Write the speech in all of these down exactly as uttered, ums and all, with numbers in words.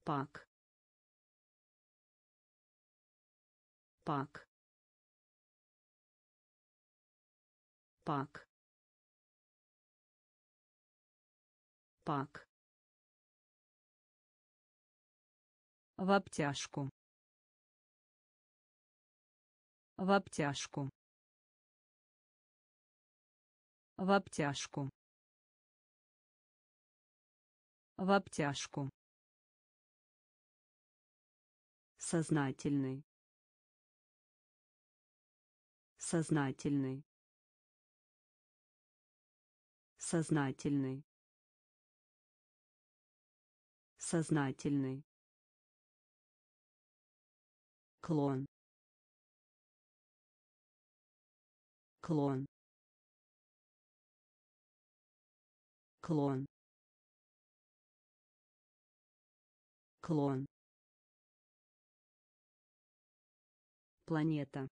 пак, пак, пак, пак. В обтяжку. В обтяжку. В обтяжку. В обтяжку. Сознательный. Сознательный. Сознательный. Сознательный. Клон. Клон. Клон. Клон. Планета.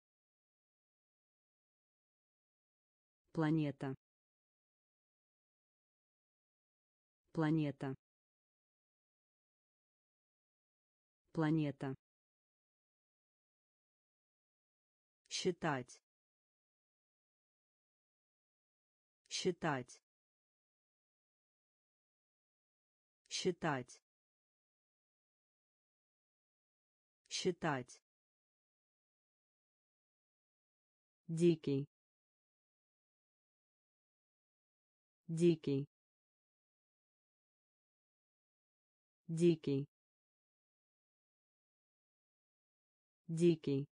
Планета. Планета. Планета. Считать. Считать. Считать. Считать. Дикий. Дикий. Дикий. Дикий.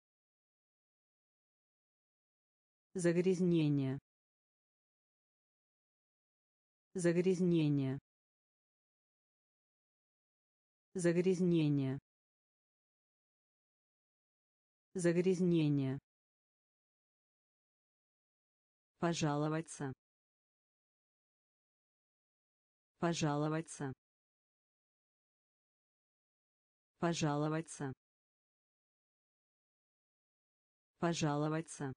Загрязнение. Загрязнение. Загрязнение. Загрязнение. Пожаловаться. Пожаловаться. Пожаловаться. Пожаловаться.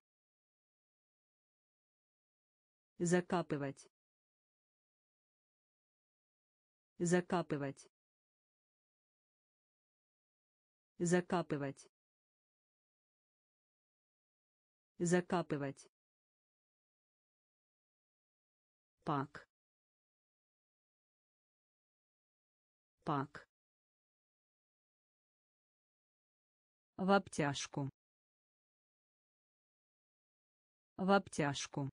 Закапывать. Закапывать. Закапывать. Закапывать. Пак. Пак. В обтяжку. В обтяжку.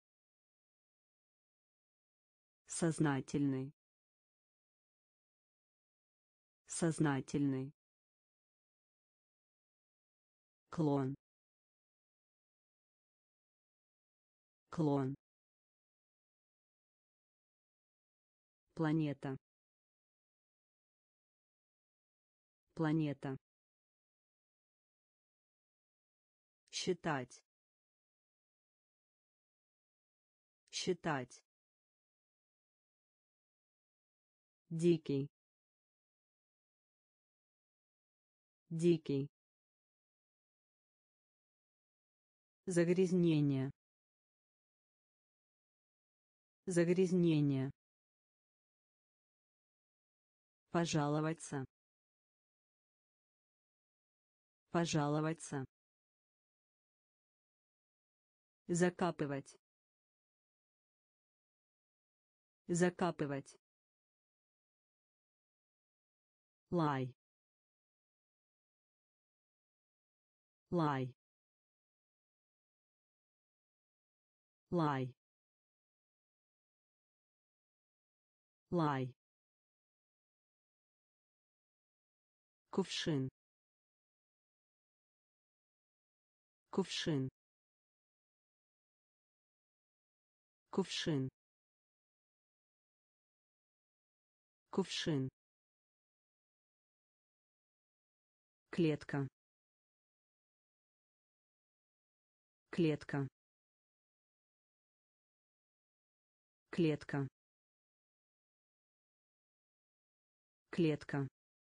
Сознательный. Сознательный. Клон. Клон. Планета. Планета. Считать. Считать. Дикий. Дикий. Загрязнение. Загрязнение. Пожаловаться. Пожаловаться. Закапывать. Закапывать. Лай. Лай. Лай. Лай. Кувшин. Кувшин. Кувшин. Кувшин. Клетка. Клетка. Клетка. Клетка.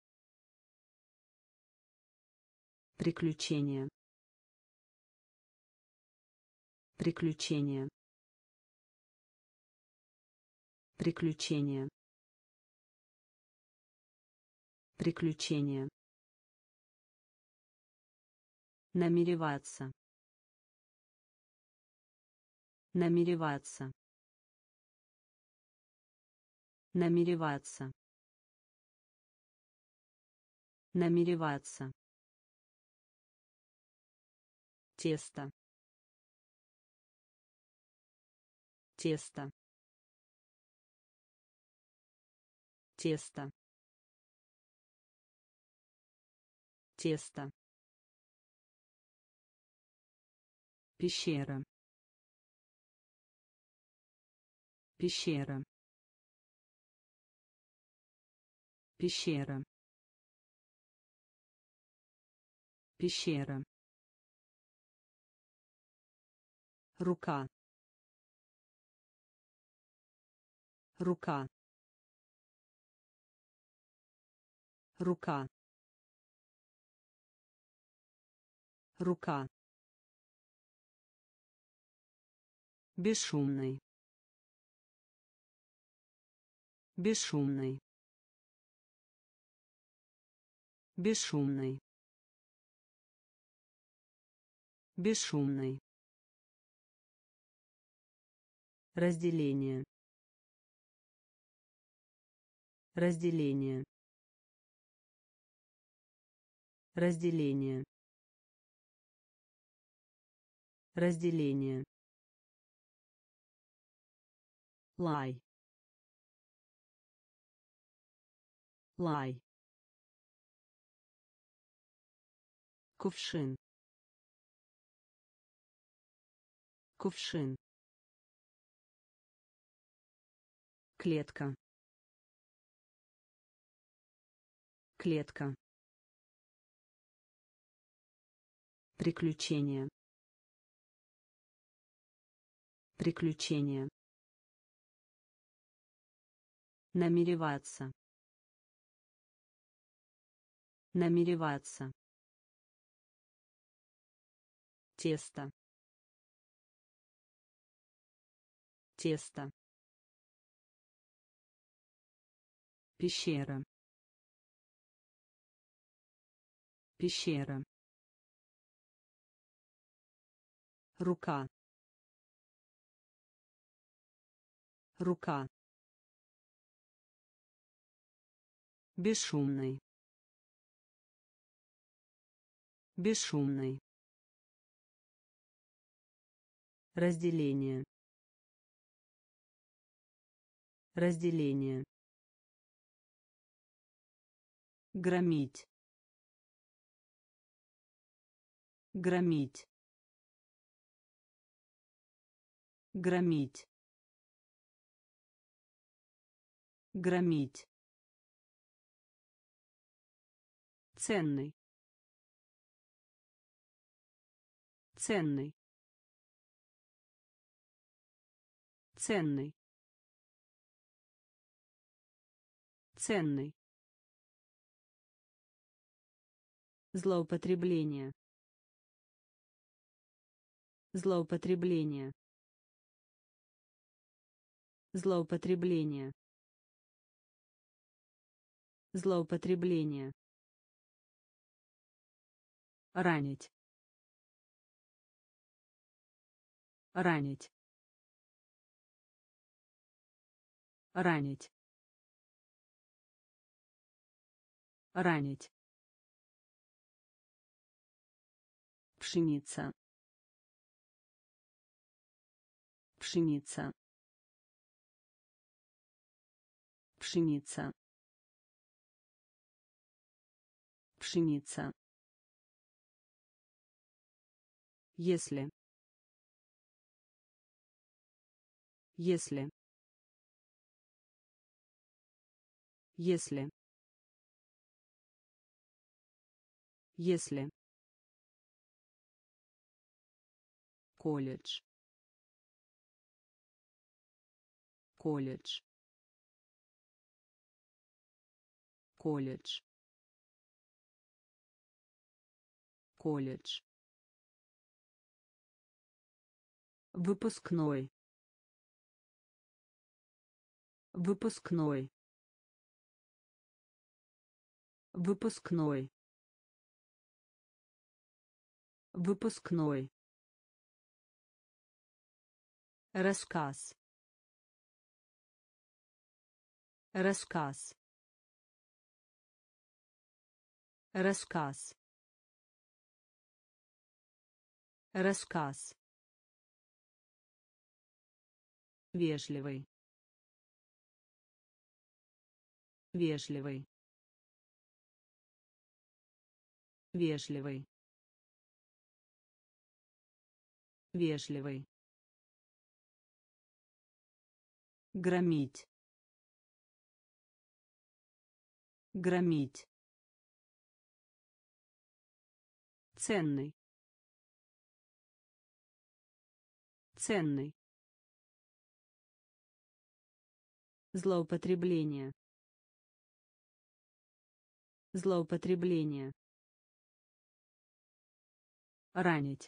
Приключения. Приключения. Приключения. Приключение. Намереваться. Намереваться. Намереваться. Намереваться. Тесто. Тесто. Тесто. Тесто. Пещера. Пещера. Пещера. Пещера. Рука. Рука. Рука. Рука. Бесшумный. Бесшумный. Бесшумный. Бесшумный. Разделение. Разделение. Разделение. Разделение. Лай. Лай. Кувшин. Кувшин. Клетка. Клетка. Приключение. Приключение. Намереваться. Намереваться. Тесто. Тесто. Пещера. Пещера. Рука. Рука. Бесшумный. Бесшумный. Разделение. Разделение. Громить. Громить. Громить. Громить. Ценный. Ценный. Ценный. Ценный. Злоупотребление. Злоупотребление. Злоупотребление. Злоупотребление. Ранить. Ранить. Ранить. Ранить. Пшеница. Пшеница. Пшеница. Пшеница. Если. Если. Если. Если. Колледж. Колледж. Колледж. Колледж. Выпускной. Выпускной. выпускной, выпускной, рассказ, рассказ, рассказ, рассказ, вежливый, вежливый, вежливый, вежливый, громить, громить, ценный, ценный, злоупотребление, злоупотребление, ранить,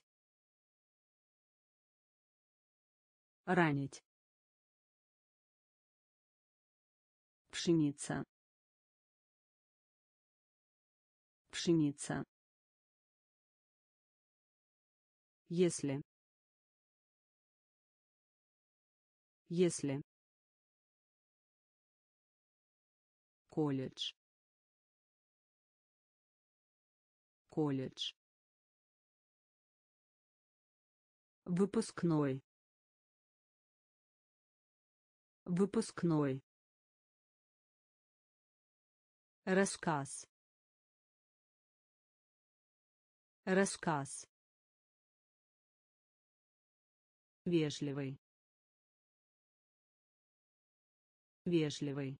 ранить, пшеница, пшеница, если, если, колледж, колледж, выпускной, выпускной, рассказ, рассказ, вежливый, вежливый,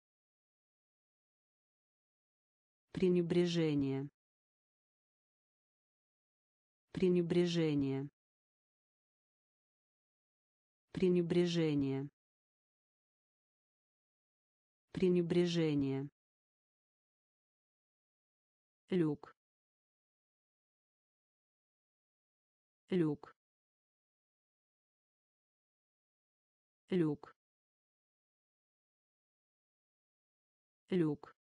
пренебрежение, пренебрежение, пренебрежение, пренебрежение, люк, люк, люк, люк,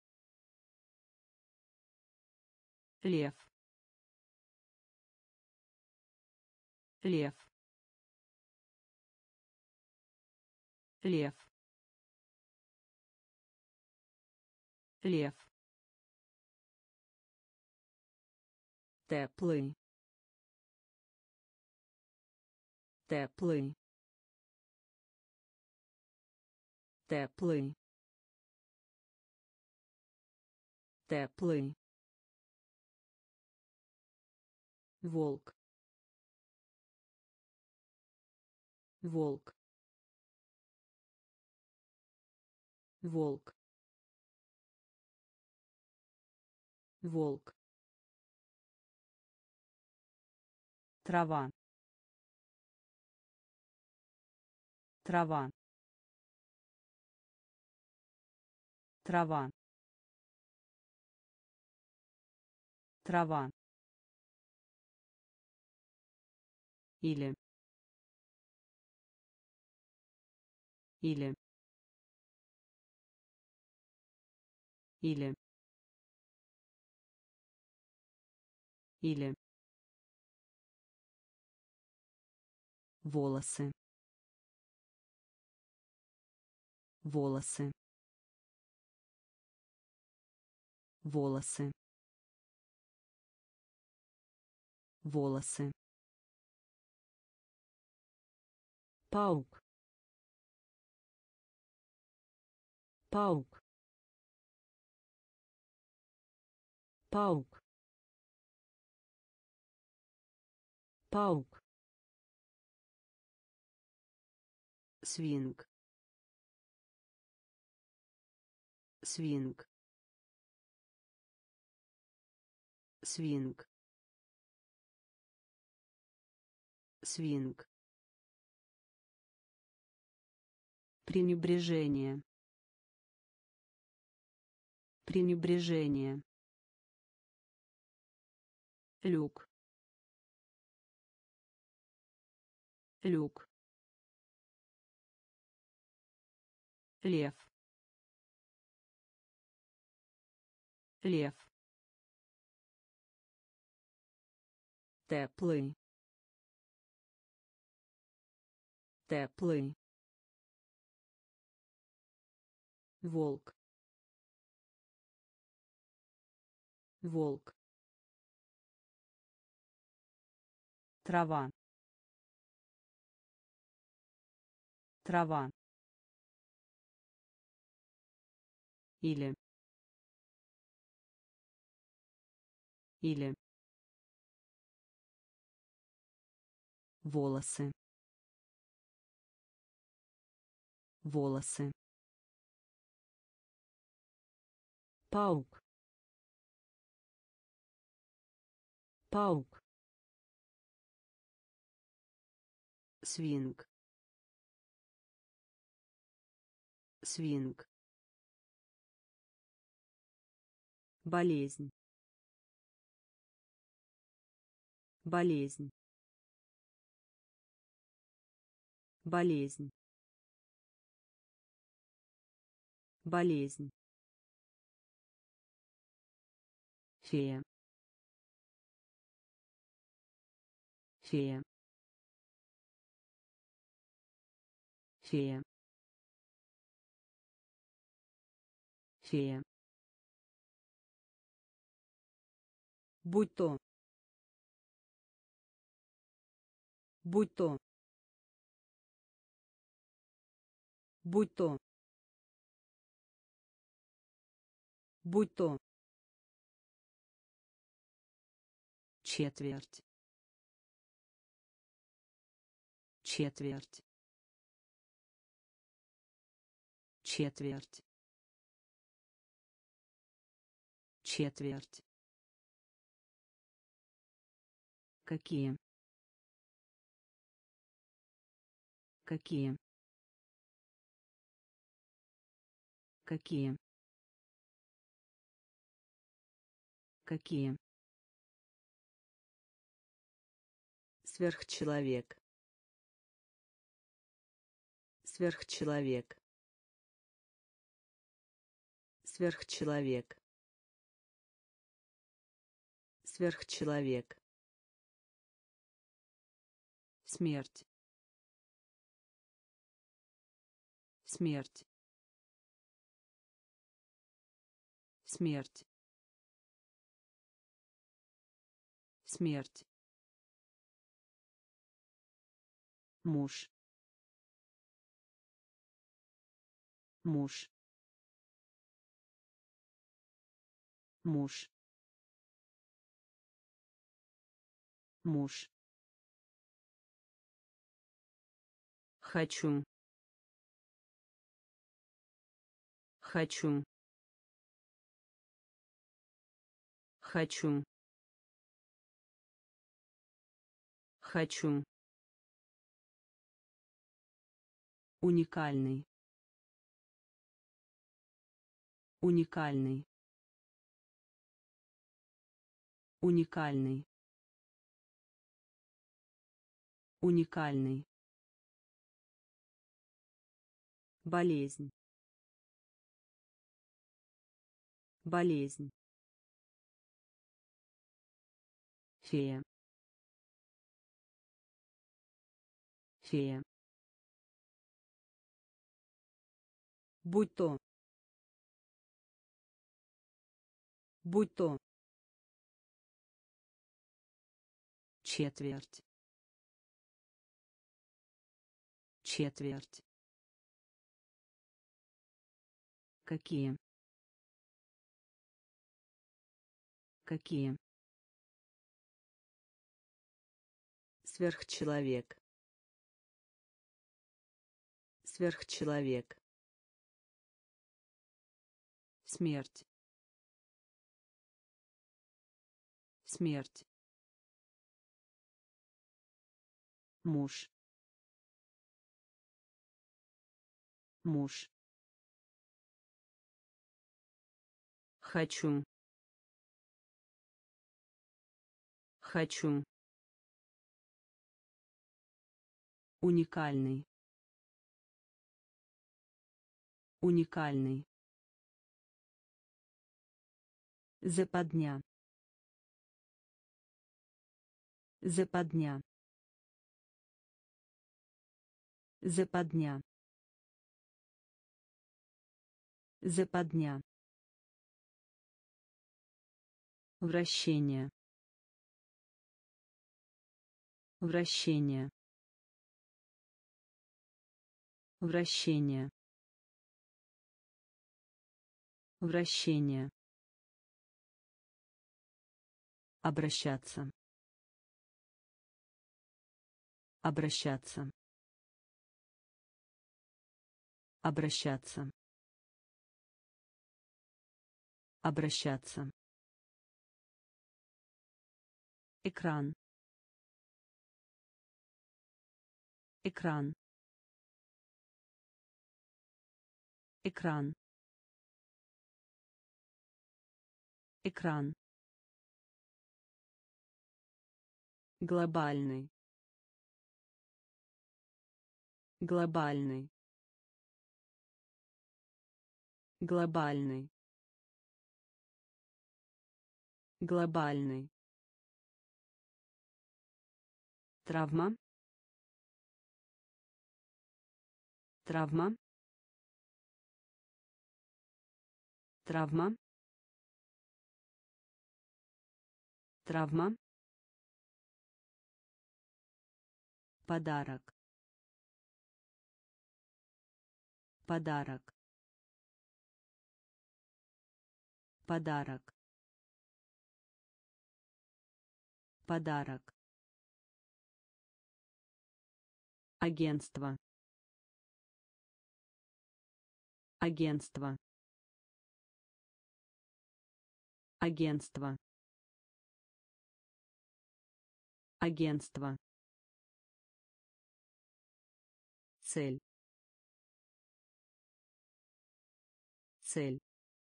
лев, лев, лев, лев, теплый, теплый, теплый, теплый, волк, волк, волк, волк, трава, трава, трава, трава, или, или, или, или, волосы, волосы, волосы, волосы, паук, паук, паук, паук, свинг, свинг, свинг, свинг, пренебрежение, пренебрежение, люк, люк, лев, Лев. Теплый. Теплый. Волк. Волк. Трава. Трава. Или. Или. Волосы. Волосы. Паук. Паук. Свинг. Свинг. Болезнь. Болезнь. Болезнь. Болезнь. Фея. Фея. Фея. Фея. Будь то. Будь то. Будь то. Будь то. Четверть. Четверть. Четверть. Четверть. Какие? Какие? Какие? Какие? Сверхчеловек. Сверхчеловек. Сверхчеловек. Сверхчеловек. Смерть. Смерть. Смерть. Смерть. Муж. Муж. Муж. Муж. Хочу. Хочу. Хочу. Хочу. Уникальный. Уникальный. Уникальный. Уникальный. Болезнь. Болезнь. Фея. Фея. Будь то. Будь то. Четверть. Четверть. Какие? Какие? Сверхчеловек. Сверхчеловек. Смерть. Смерть. Муж. Муж. Хочу. Хочу. Уникальный. Уникальный. Западня. Западня. Западня. Западня. Вращение. Вращение. Вращение. Вращение. Обращаться. Обращаться. Обращаться. Обращаться. Экран. Экран. Экран. Экран. Глобальный. Глобальный. Глобальный. Глобальный. Травма. Травма. Травма. Травма. Подарок. Подарок. Подарок. Подарок. Агентство. Агентство. Агентство. Агентство. Цель. Цель.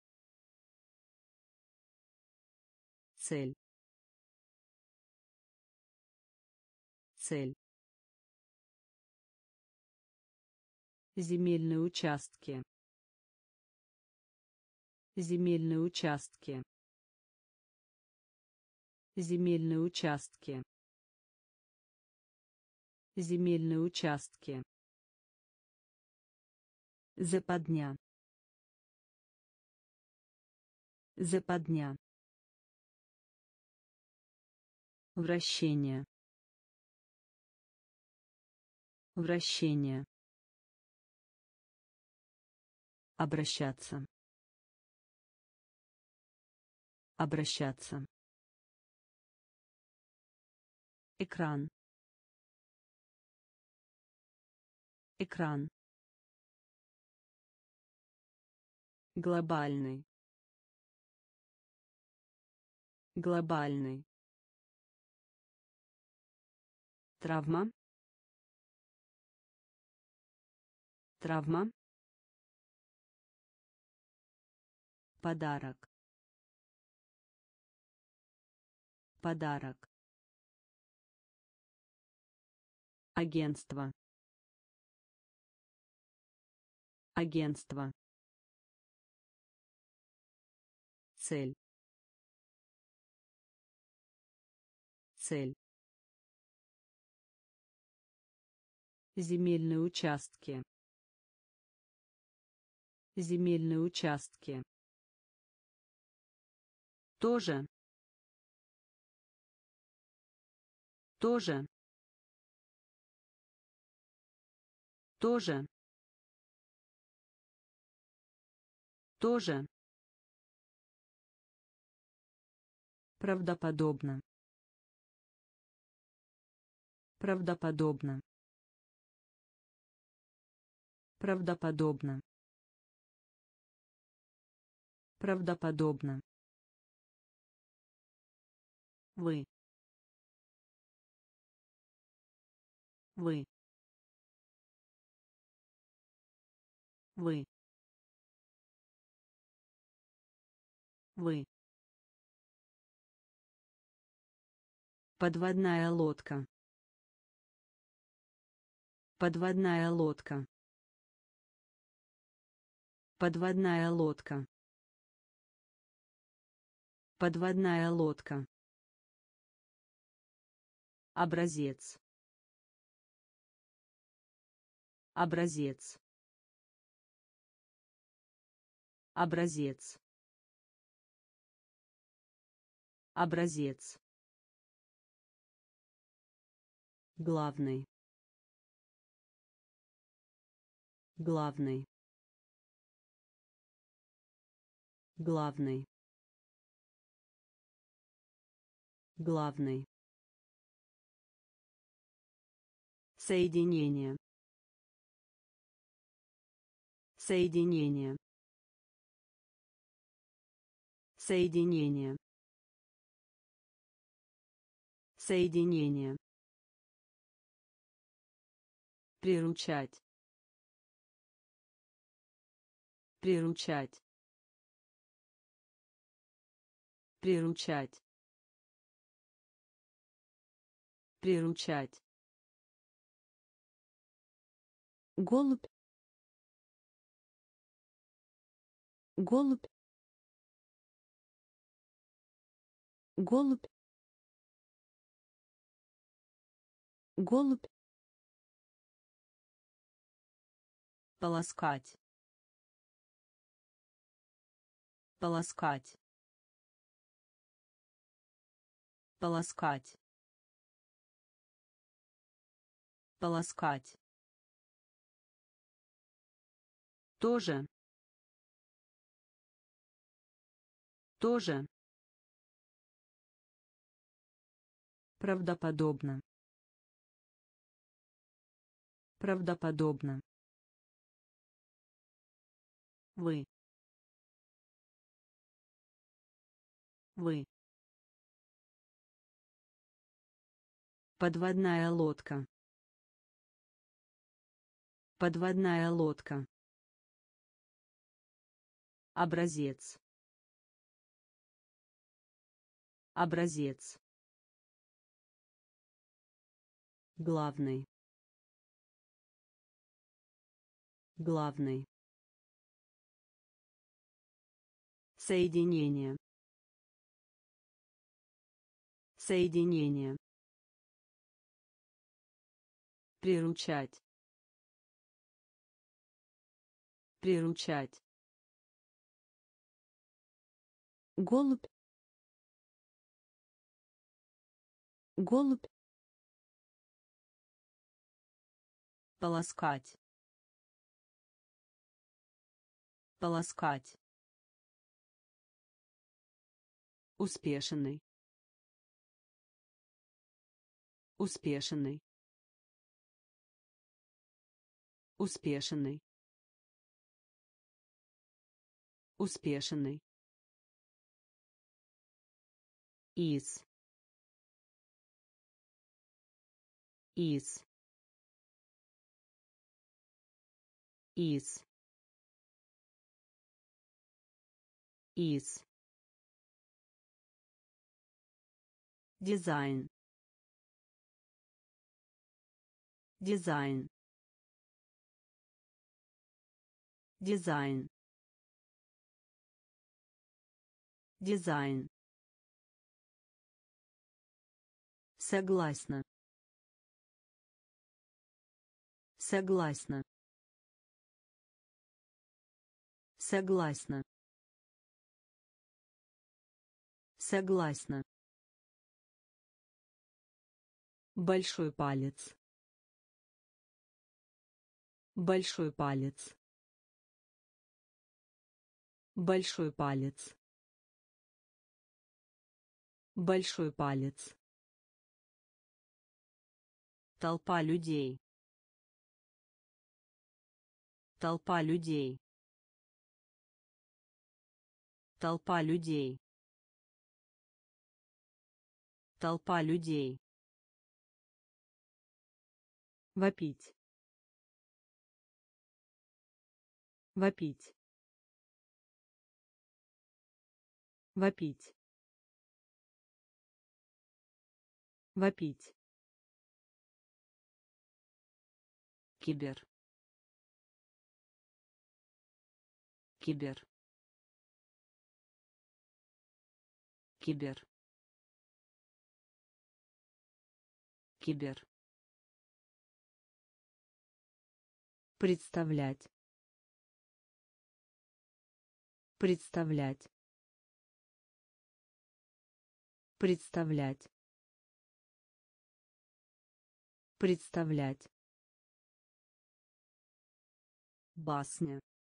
Цель. Цель. Земельные участки. Земельные участки. Земельные участки. Земельные участки. Западня. Западня. Вращение. Вращение. Обращаться. Обращаться. Экран. Экран. Глобальный. Глобальный. Травма. Травма. Подарок. Подарок. Агентство. Агентство. Цель. Цель. Земельные участки. Земельные участки. Тоже. Тоже. Тоже. Тоже. Правдоподобно. Правдоподобно. Правдоподобно. Правдоподобно. Вы. Вы. Вы. Вы. Подводная лодка. Подводная лодка. Подводная лодка. Подводная лодка. Образец. Образец. Образец. Образец. Главный. Главный. Главный. Главный. Соединение. Соединение. Соединение. Соединение. Приручать. Приручать. Приручать. Приручать. Голубь. Голубь. Голубь. Голубь. Полоскать. Полоскать. Полоскать. Полоскать. Тоже. Тоже. Правдоподобно. Правдоподобно. Вы. Вы. Подводная лодка. Подводная лодка. Образец. Образец. Главный. Главный. Соединение. Соединение. Приручать. Приручать. Голубь. Голубь. Полоскать. Полоскать. Успешный. Успешный. Успешный. Успешный. Из. Из. Из. Из. Дизайн. Дизайн. Дизайн. Дизайн. Согласна. Согласна. Согласна. Согласна. Большой палец. Большой палец. Большой палец. Большой палец. Толпа людей. Толпа людей. Толпа людей. Толпа людей. Вопить. Вопить. Вопить. Вопить. Кибер. Кибер. Кибер. Кибер. Представлять. Представлять. Представлять. Представлять. Басня.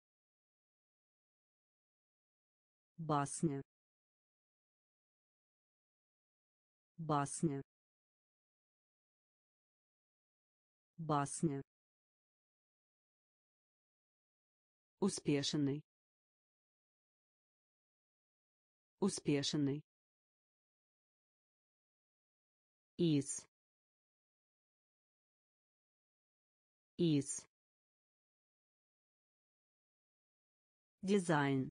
Басня. Басня. Басня. Успешный. Успешный. Из. Из. Дизайн.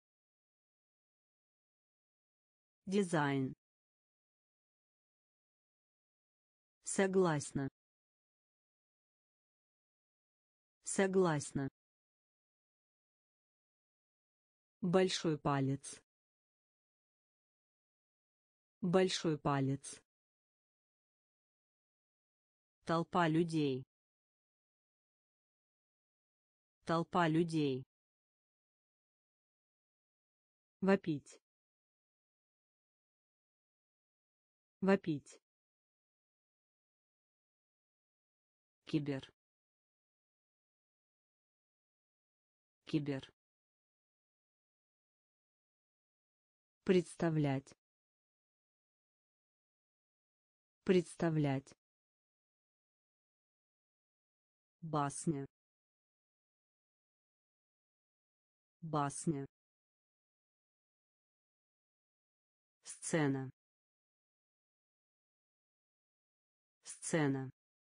Дизайн. Согласна. Согласна. Большой палец. Большой палец. Толпа людей. Толпа людей. Вопить. Вопить. Кибер. Кибер. Представлять. Представлять. Басня. Басня. Сцена. Сцена.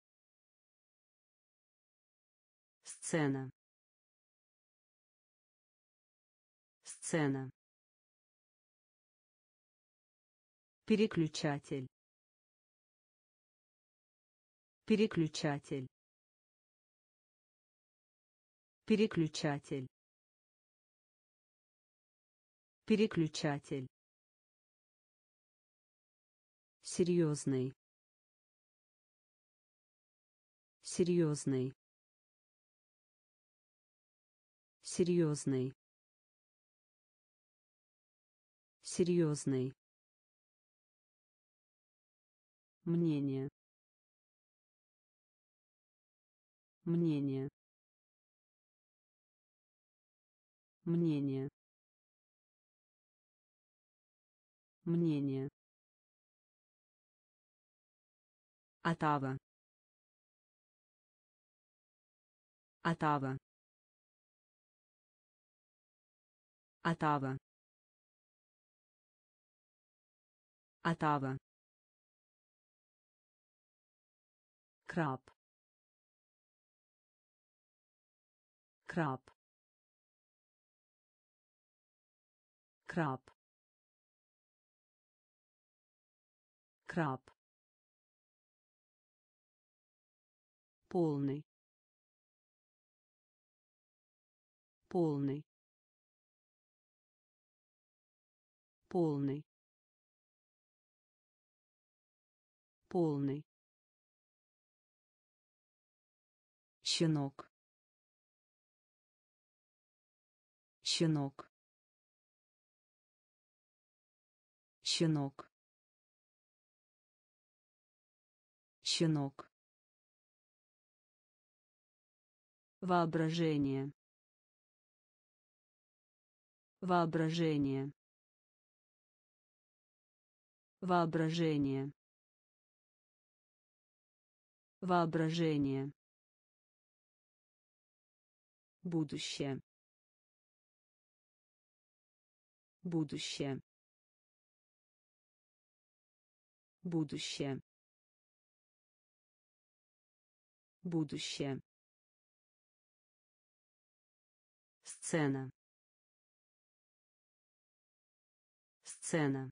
Сцена. Сцена. Переключатель. Переключатель. Переключатель. Переключатель. Серьезный. Серьезный. Серьезный. Серьезный. Мнение. Мнение. Мнение. Мнение. Отава. Отава. Отава. Отава. Краб. Краб. Краб. Краб. Полный. Полный. Полный. Полный. Щенок. Щенок. Щенок. Щенок. Воображение. Воображение. Воображение. Воображение. Будущее. Будущее. Будущее. Будущее. Сцена. Сцена.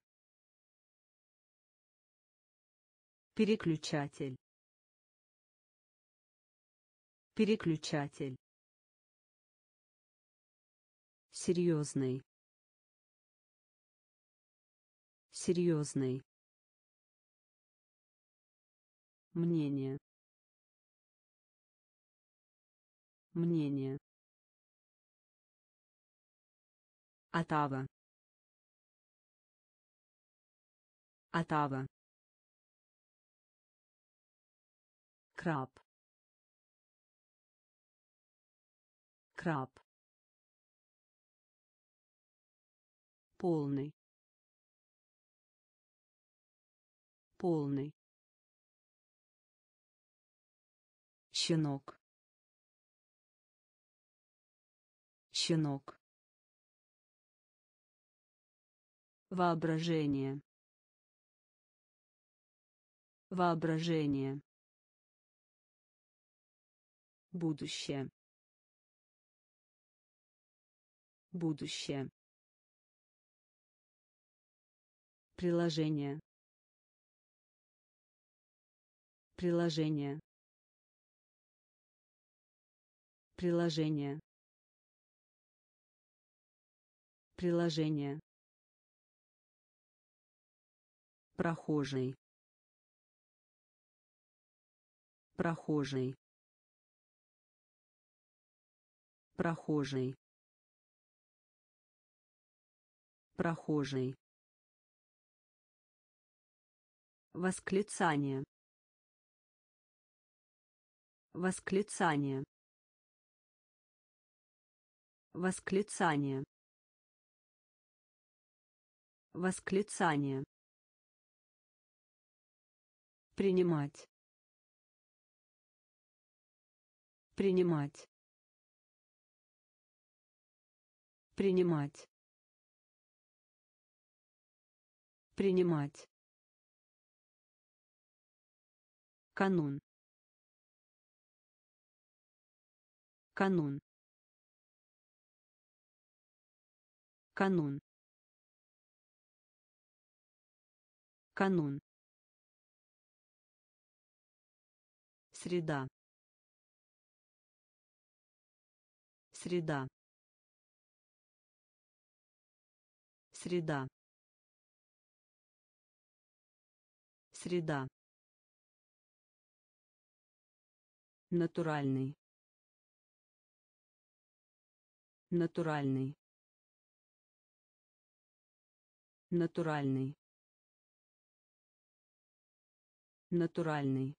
Переключатель. Переключатель. Серьезный. Серьезный. Мнение. Мнение. Отава. Отава. Краб. Краб. Полный. Полный. Щенок. Щенок. Воображение. Воображение. Будущее. Будущее. Приложение. Приложение. Приложение. Приложение. Прохожий. Прохожий. Прохожий. Прохожий. Восклицание. Восклицание. Восклицание. Восклицание. Принимать. Принимать. Принимать. Принимать. Канун. Канун. Канун. Канун. Среда. Среда. Среда. Среда. Натуральный. Натуральный. Натуральный. Натуральный.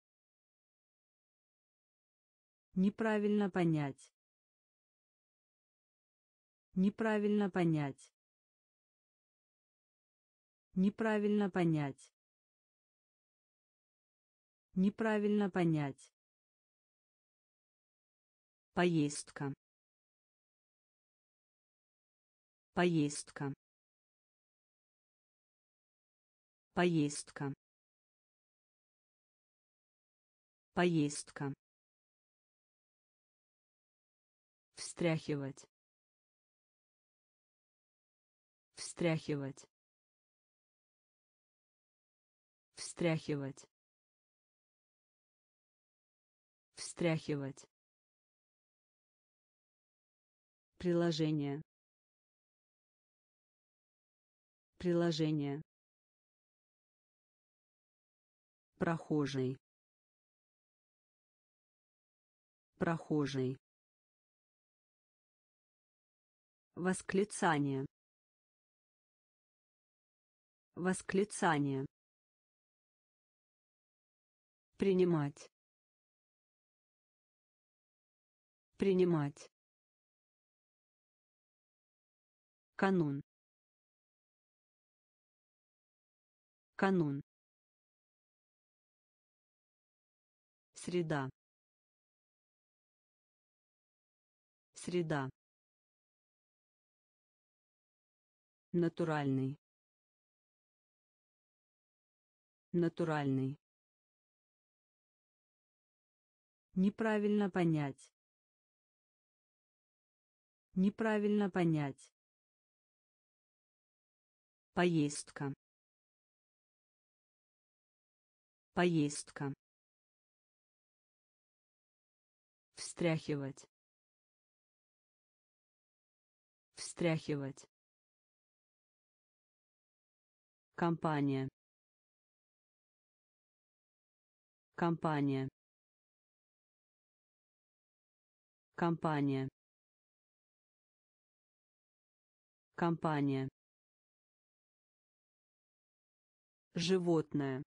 Неправильно понять. Неправильно понять. Неправильно понять. Неправильно понять. Поездка. Поездка. Поездка. Поездка. Встряхивать. Встряхивать. Встряхивать. Встряхивать. Приложение. Приложение. Прохожий. Прохожий. Восклицание. Восклицание. Принимать. Принимать. Канун. Канун. Среда. Среда. Натуральный. Натуральный. Неправильно понять. Неправильно понять. Поездка. Поездка. Встряхивать. Встряхивать. Компания. Компания. Компания. Компания. Животное.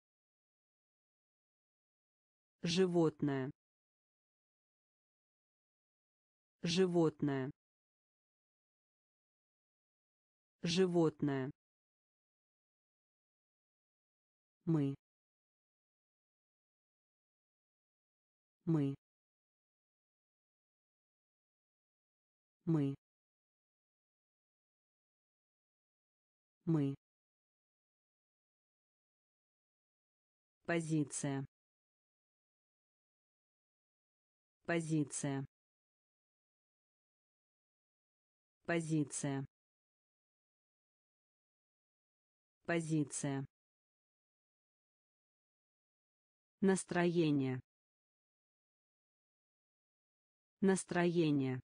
Животное. Животное. Животное. Мы. Мы. Мы. Мы. Позиция. Позиция. Позиция. Позиция. Настроение. Настроение.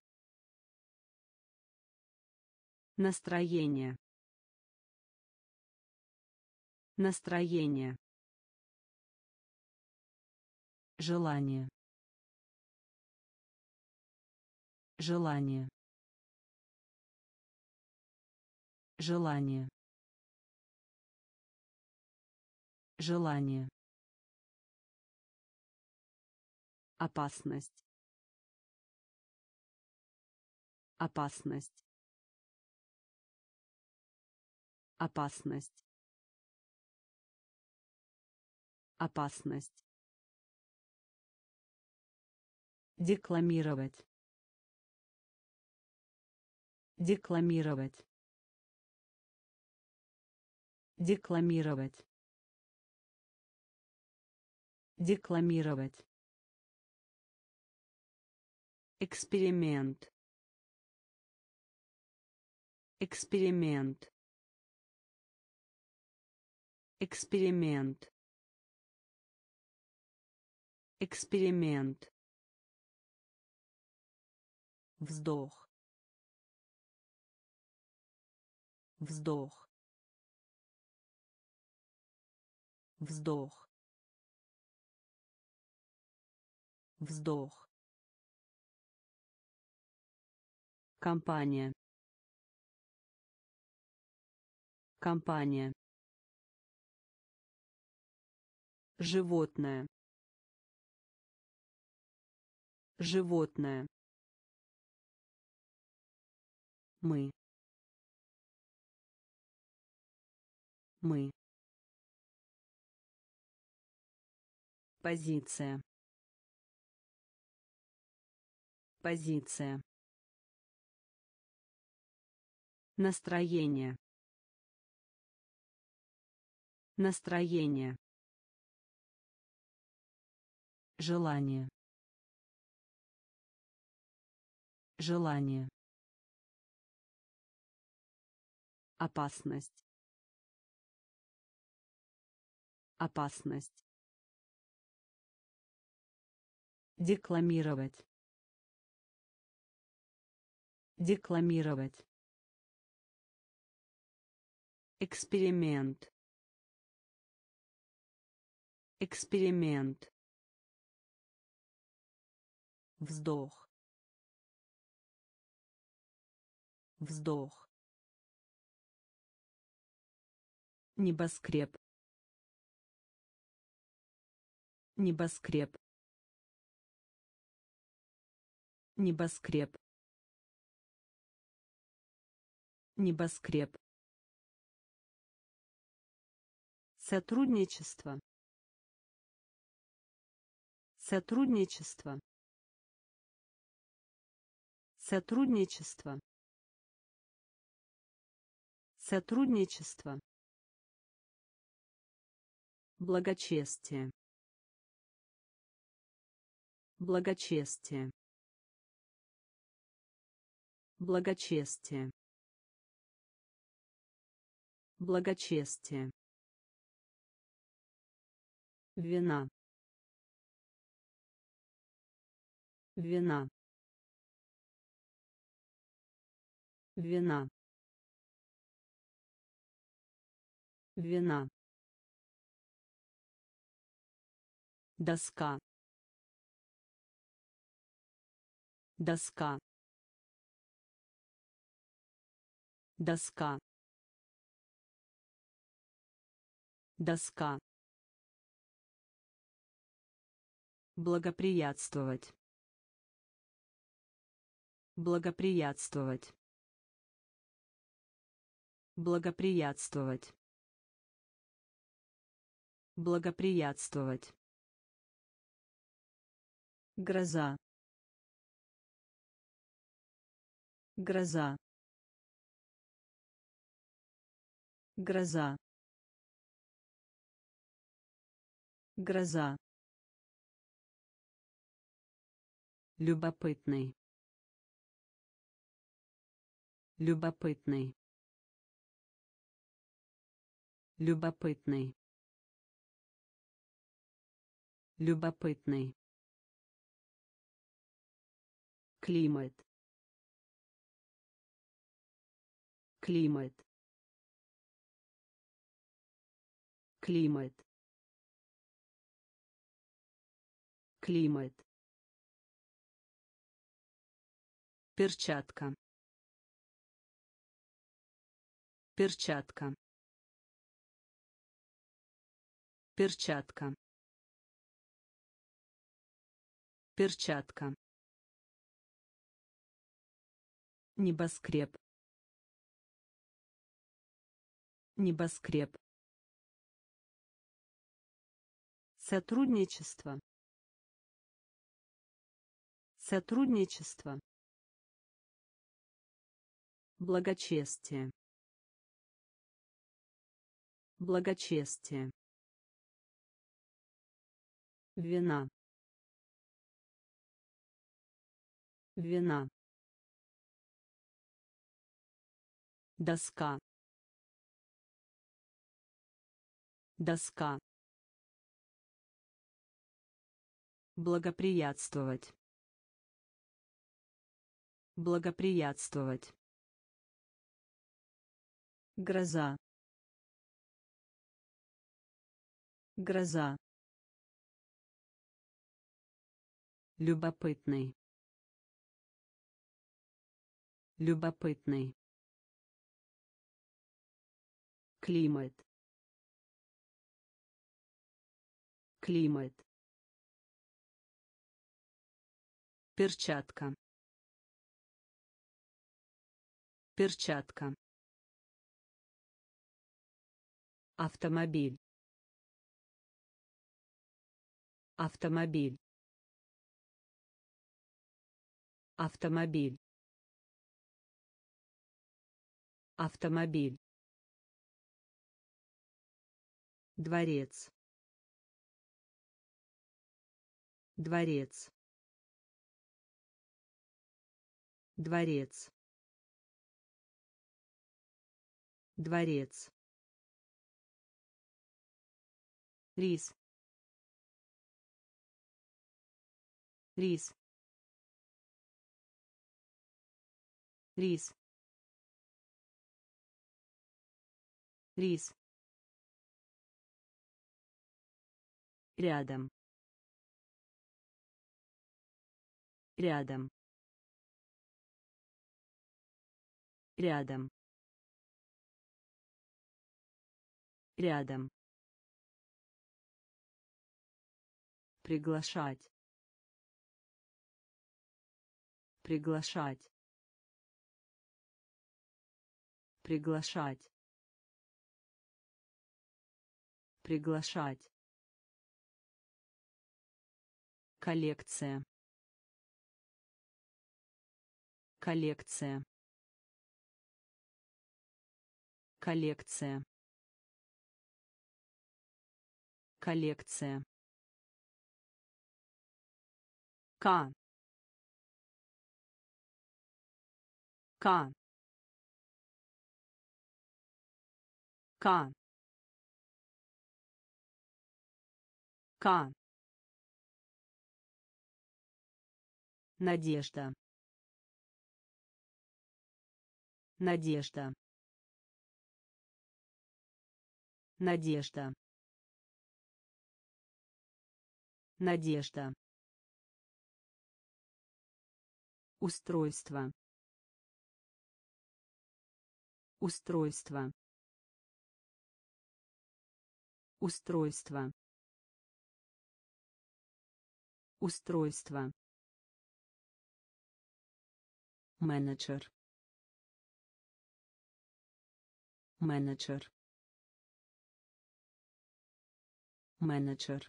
Настроение. Настроение. Желание. Желание. Желание. Желание. Опасность. Опасность. Опасность. Опасность. Декламировать. Декламировать. Декламировать. Декламировать. Эксперимент. Эксперимент. Эксперимент. Эксперимент. Вздох. Вздох. Вздох. Вздох. Компания. Компания. Животное. Животное. Мы. Мы. Позиция. Позиция. Настроение. Настроение. Желание. Желание. Опасность. Опасность. Декламировать. Декламировать. Эксперимент. Эксперимент. Вздох. Вздох. Небоскреб. Небоскреб. Небоскреб. Небоскреб. Сотрудничество. Сотрудничество. Сотрудничество. Сотрудничество. Благочестие. Благочестие. Благочестие. Благочестие. Вина. Вина. Вина. Вина. Доска. Доска. Доска. Доска. Благоприятствовать. Благоприятствовать. Благоприятствовать. Благоприятствовать. Гроза. Гроза. Гроза. Гроза. Любопытный. Любопытный. Любопытный. Любопытный. Климат. Климат. Климат. Климат. Перчатка. Перчатка. Перчатка. Перчатка. Небоскреб. Небоскреб. Сотрудничество. Сотрудничество. Благочестие. Благочестие. Вина. Вина. Доска. Доска. Благоприятствовать. Благоприятствовать. Гроза. Гроза. Любопытный. Любопытный. Климат. Климат. Перчатка. Перчатка. Автомобиль. Автомобиль. Автомобиль. Автомобиль. Дворец. Дворец. Дворец. Дворец. Рис. Рис. Рис. Рис. Рядом. Рядом. Рядом. Рядом. Приглашать. Приглашать. Приглашать. Приглашать. Коллекция. Коллекция. Коллекция. Коллекция. К. К. К. К. Надежда. Надежда. Надежда. Надежда. Устройство. Устройство. Устройство. Устройство. Менеджер. Менеджер. Менеджер.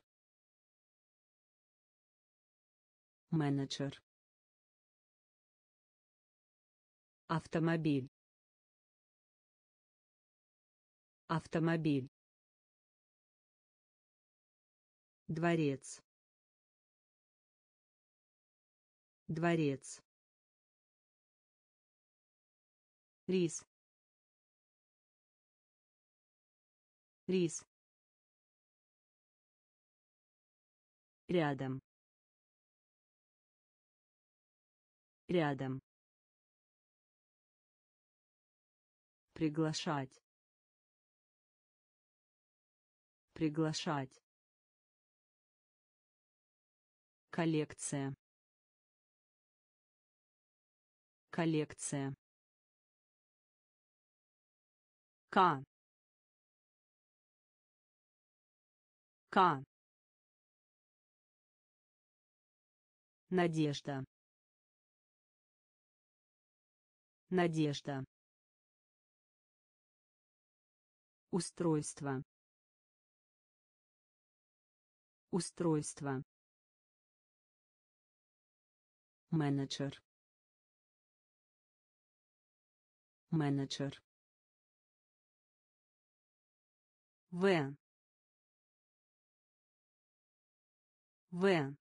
Менеджер. Автомобиль. Автомобиль. Дворец. Дворец. Рис. Рис. Рядом. Рядом. Приглашать. Приглашать. Коллекция. Коллекция. К. К. Надежда. Надежда. Устройство. Устройство. Менеджер. Менеджер. В. В.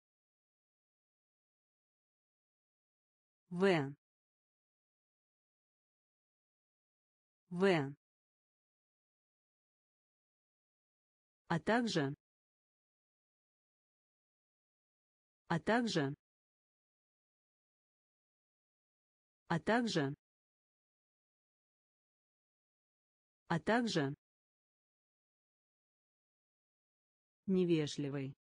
В. В. А также. А также. А также. А также. Невежливый.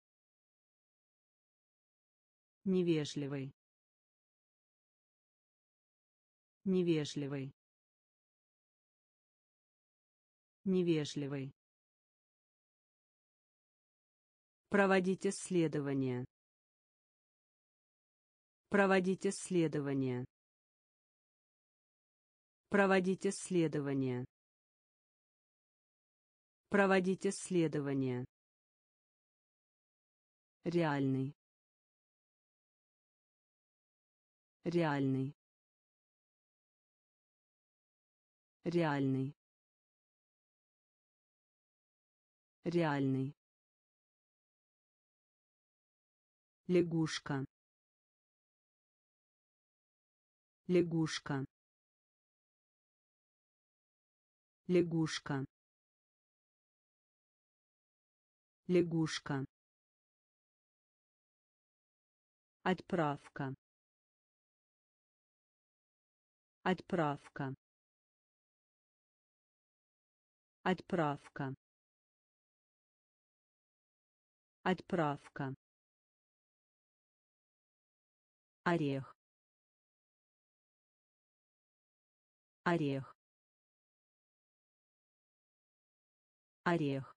Невежливый. Невежливый. Невежливый. Проводить исследования. Проводить исследования. Проводить исследования. Проводить исследования. Реальный. Реальный. Реальный. Реальный. Лягушка. Лягушка. Лягушка. Лягушка. Отправка. Отправка. Отправка. Отправка. Орех. Орех. Орех.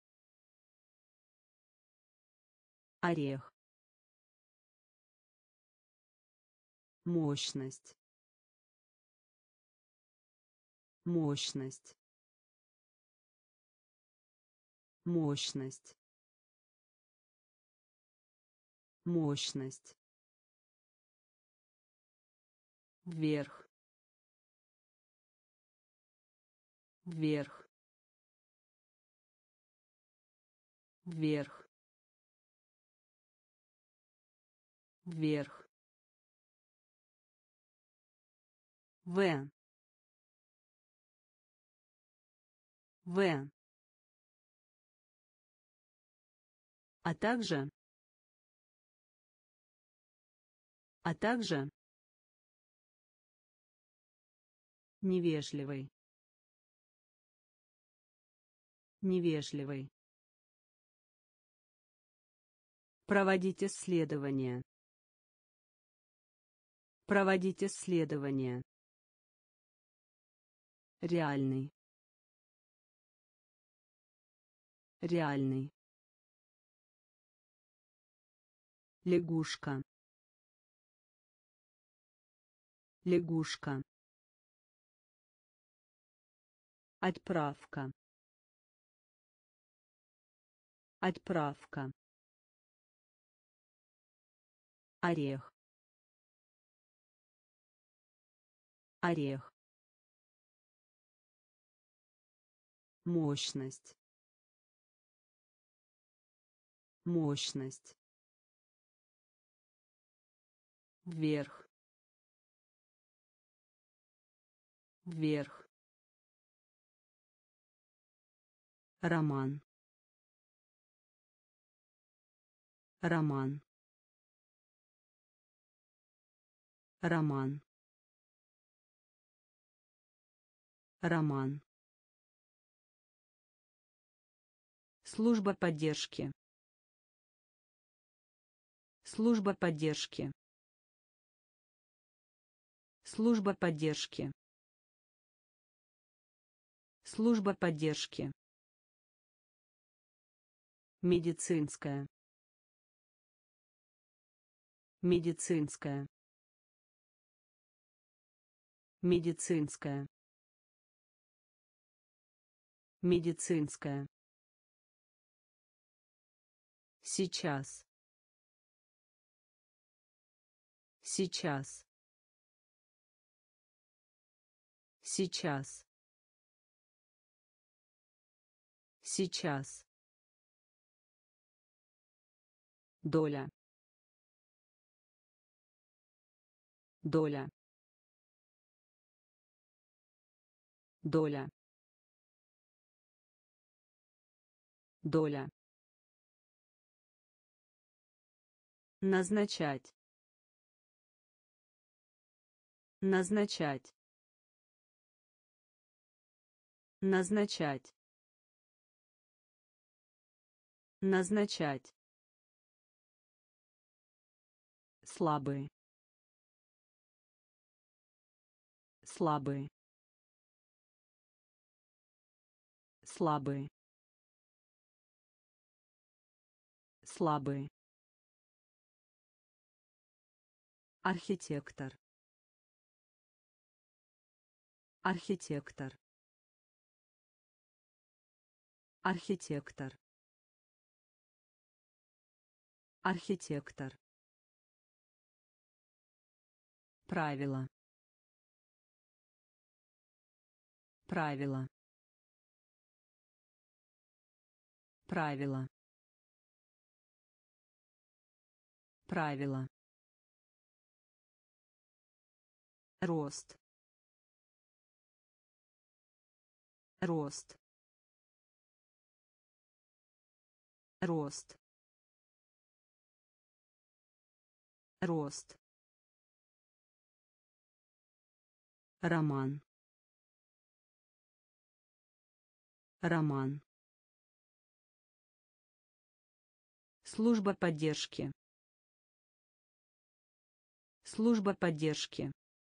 Орех. Мощность. Мощность. Мощность. Мощность. Вверх. Вверх. Вверх. Вверх. В. В. А также. А также. Невежливый. Невежливый. Проводить исследования. Проводить исследования. Реальный. Реальный. Лягушка. Лягушка. Отправка. Отправка. Орех. Орех. Мощность. Мощность. Вверх. Вверх. Роман. Роман. Роман. Роман. Служба поддержки. Служба поддержки. Служба поддержки. Служба поддержки. Медицинская. Медицинская. Медицинская. Медицинская. Сейчас. Сейчас. Сейчас. Сейчас. Доля. Доля. Доля. Доля. Назначать. Назначать. Назначать. Назначать. Слабый. Слабый. Слабый. Слабый. Архитектор. Архитектор. Архитектор. Архитектор. Правило. Правило. Правило. Правило. Рост. Рост. Рост. Рост. Роман. Роман. Служба поддержки. Служба поддержки.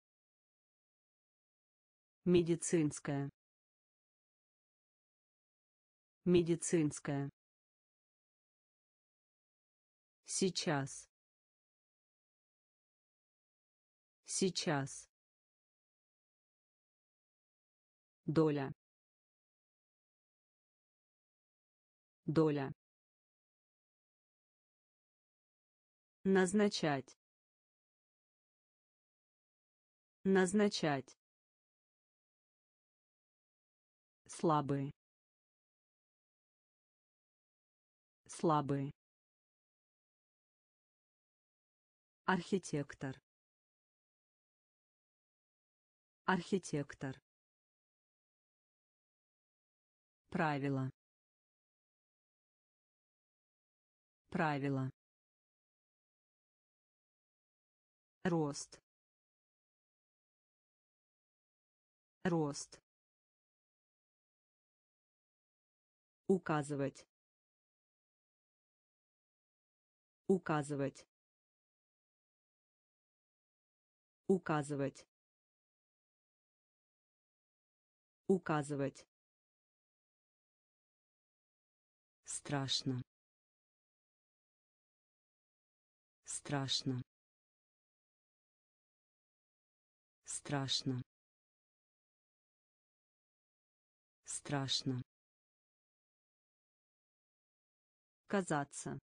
Медицинская. Медицинская. Сейчас. Сейчас. Доля. Доля. Назначать. Назначать. Слабый. Слабый. Архитектор. Архитектор. Правило. Правило. Рост. Рост. указывать, указывать, указывать, указывать, страшно, страшно, страшно, страшно, казаться,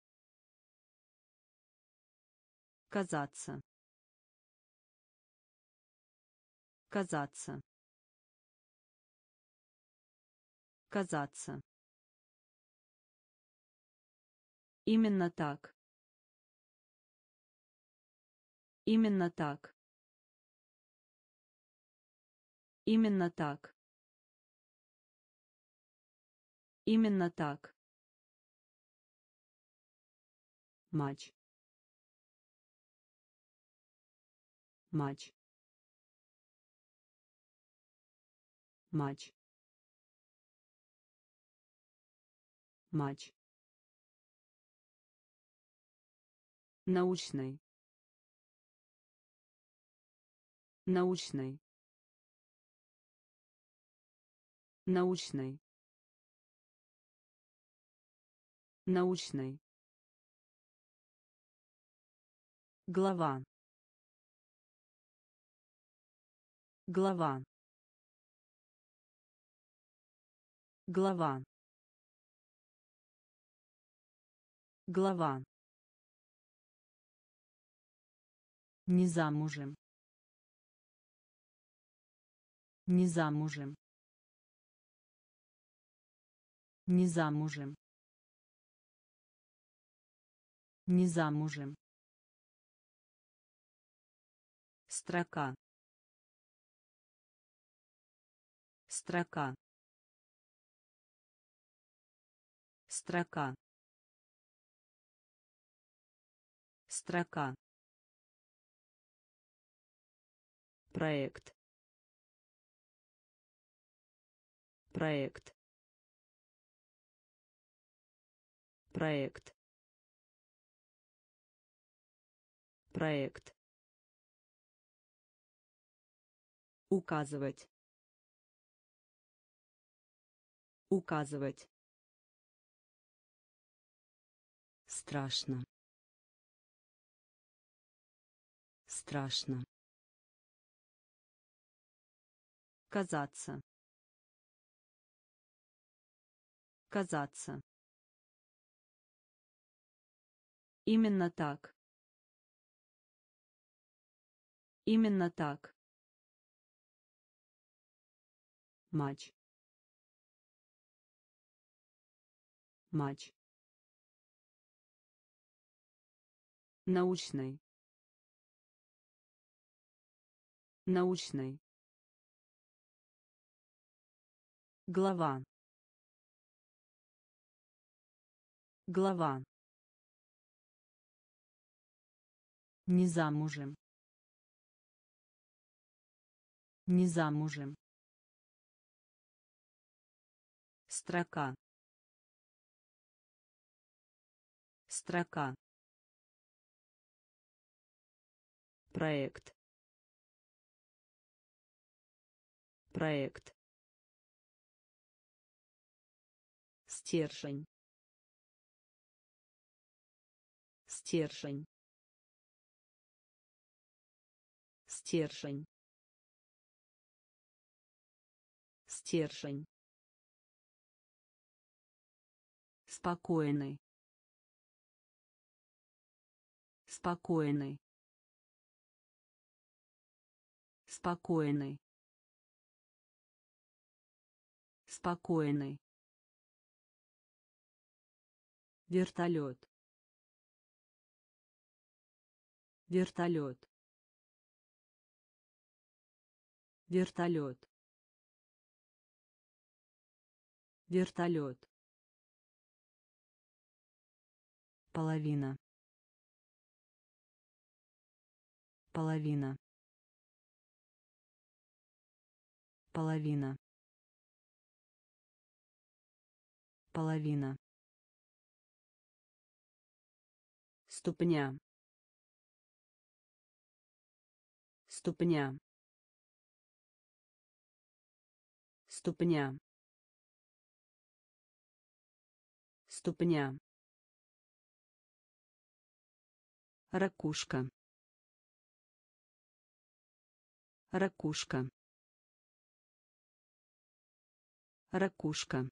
казаться, казаться, казаться. Именно так. Именно так. Именно так. Именно так. Матч. Матч. Матч. Матч. Научный. Научный. Научный. Научный. Глава. Глава. Глава. Глава. Не замужем. Не замужем. Не замужем. Не замужем. Строка. Строка. Строка. Строка. Проект. Проект. Проект. Проект. Указывать. Указывать. Страшно. Страшно. Казаться. Казаться. Именно так. Именно так. Матч. Матч. Научный. Научный. Глава. Глава. Не замужем. Не замужем. Строка. Строка. Проект. Проект. Стержень. Стержень. Стержень. Стержень. Спокойный. Спокойный. Спокойный. Спокойный. Вертолет. Вертолет. Вертолет. Вертолет. Половина. Половина. Половина. Половина. Ступня. Ступня. Ступня. Ступня. Ракушка. Ракушка. Ракушка.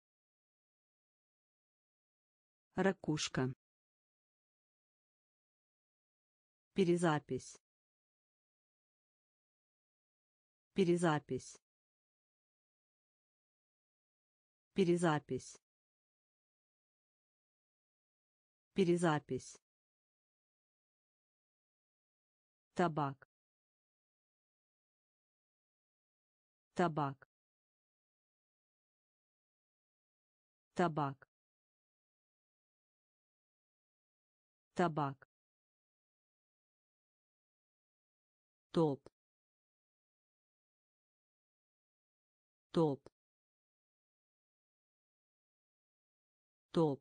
Ракушка. Перезапись. Перезапись. Перезапись. Перезапись. Табак. Табак. Табак. Табак. Топ. Топ. Топ.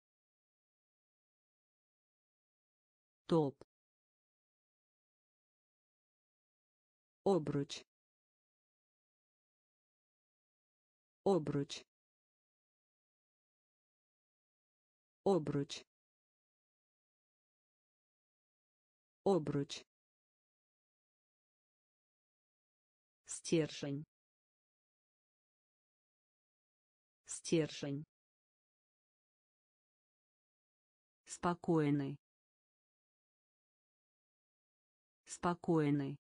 Топ. Обруч. Обруч. Обруч. Обруч. Стержень. Стержень. Спокойный. Спокойный.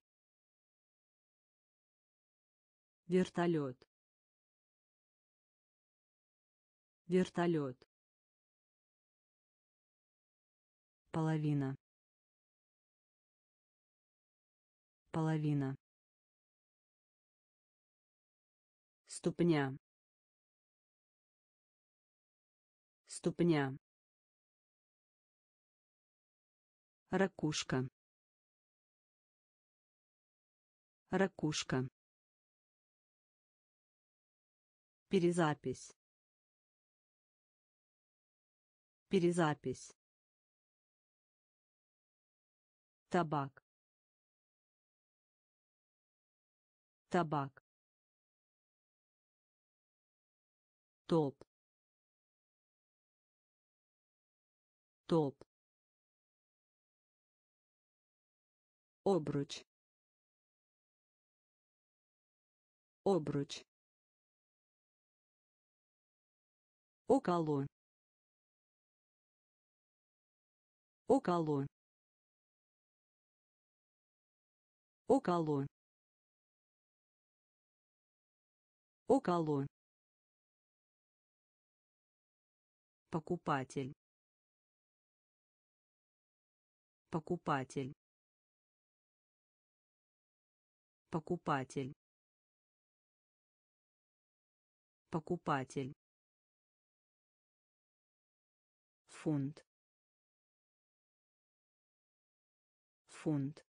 Вертолет. Вертолет. Половина. Половина. Ступня. Ступня. Ракушка. Ракушка. Перезапись. Перезапись. Табак. Табак. Топ. Топ. Обруч. Обруч. Около. Около. Около. Около. Покупатель. Покупатель. Покупатель. Покупатель. Фунт. Фунт.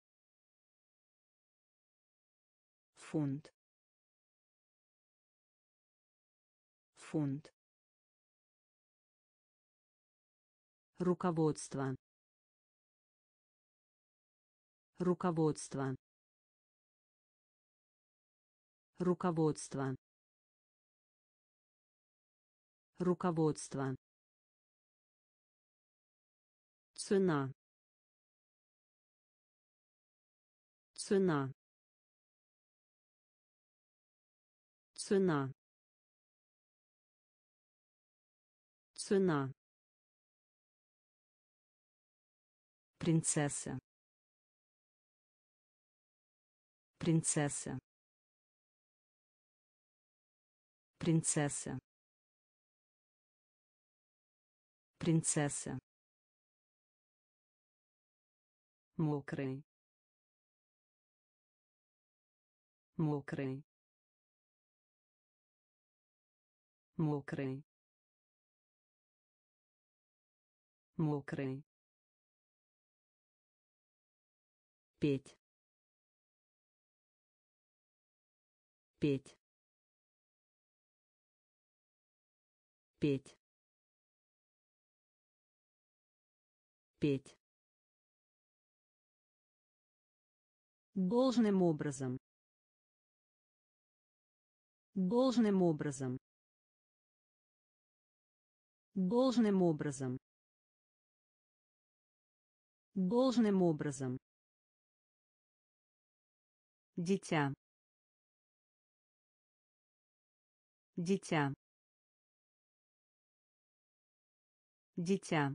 Фунт. Фунт. Руководство. Руководство. Руководство. Руководство. Цена. Цена. Цена. Цена. Принцесса. Принцесса. Принцесса. Принцесса. Мокрый. Мокрый. Мокрый. Мокрый. Петь. Петь. петь, петь, должным образом, должным образом, должным образом, должным образом, дитя, дитя, дитя,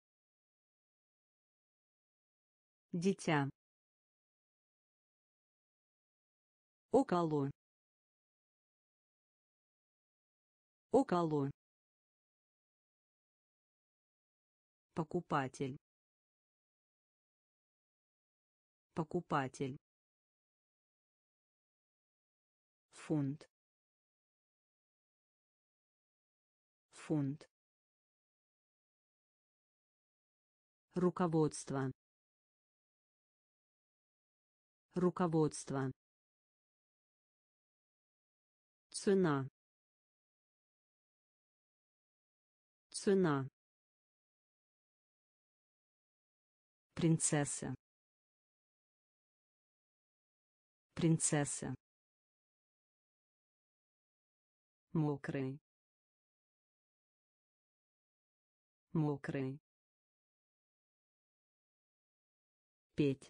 дитя, около, около, покупатель, покупатель, фунт, фунт, руководство, руководство, цена, цена, принцесса, принцесса, мокрый, мокрый, петь,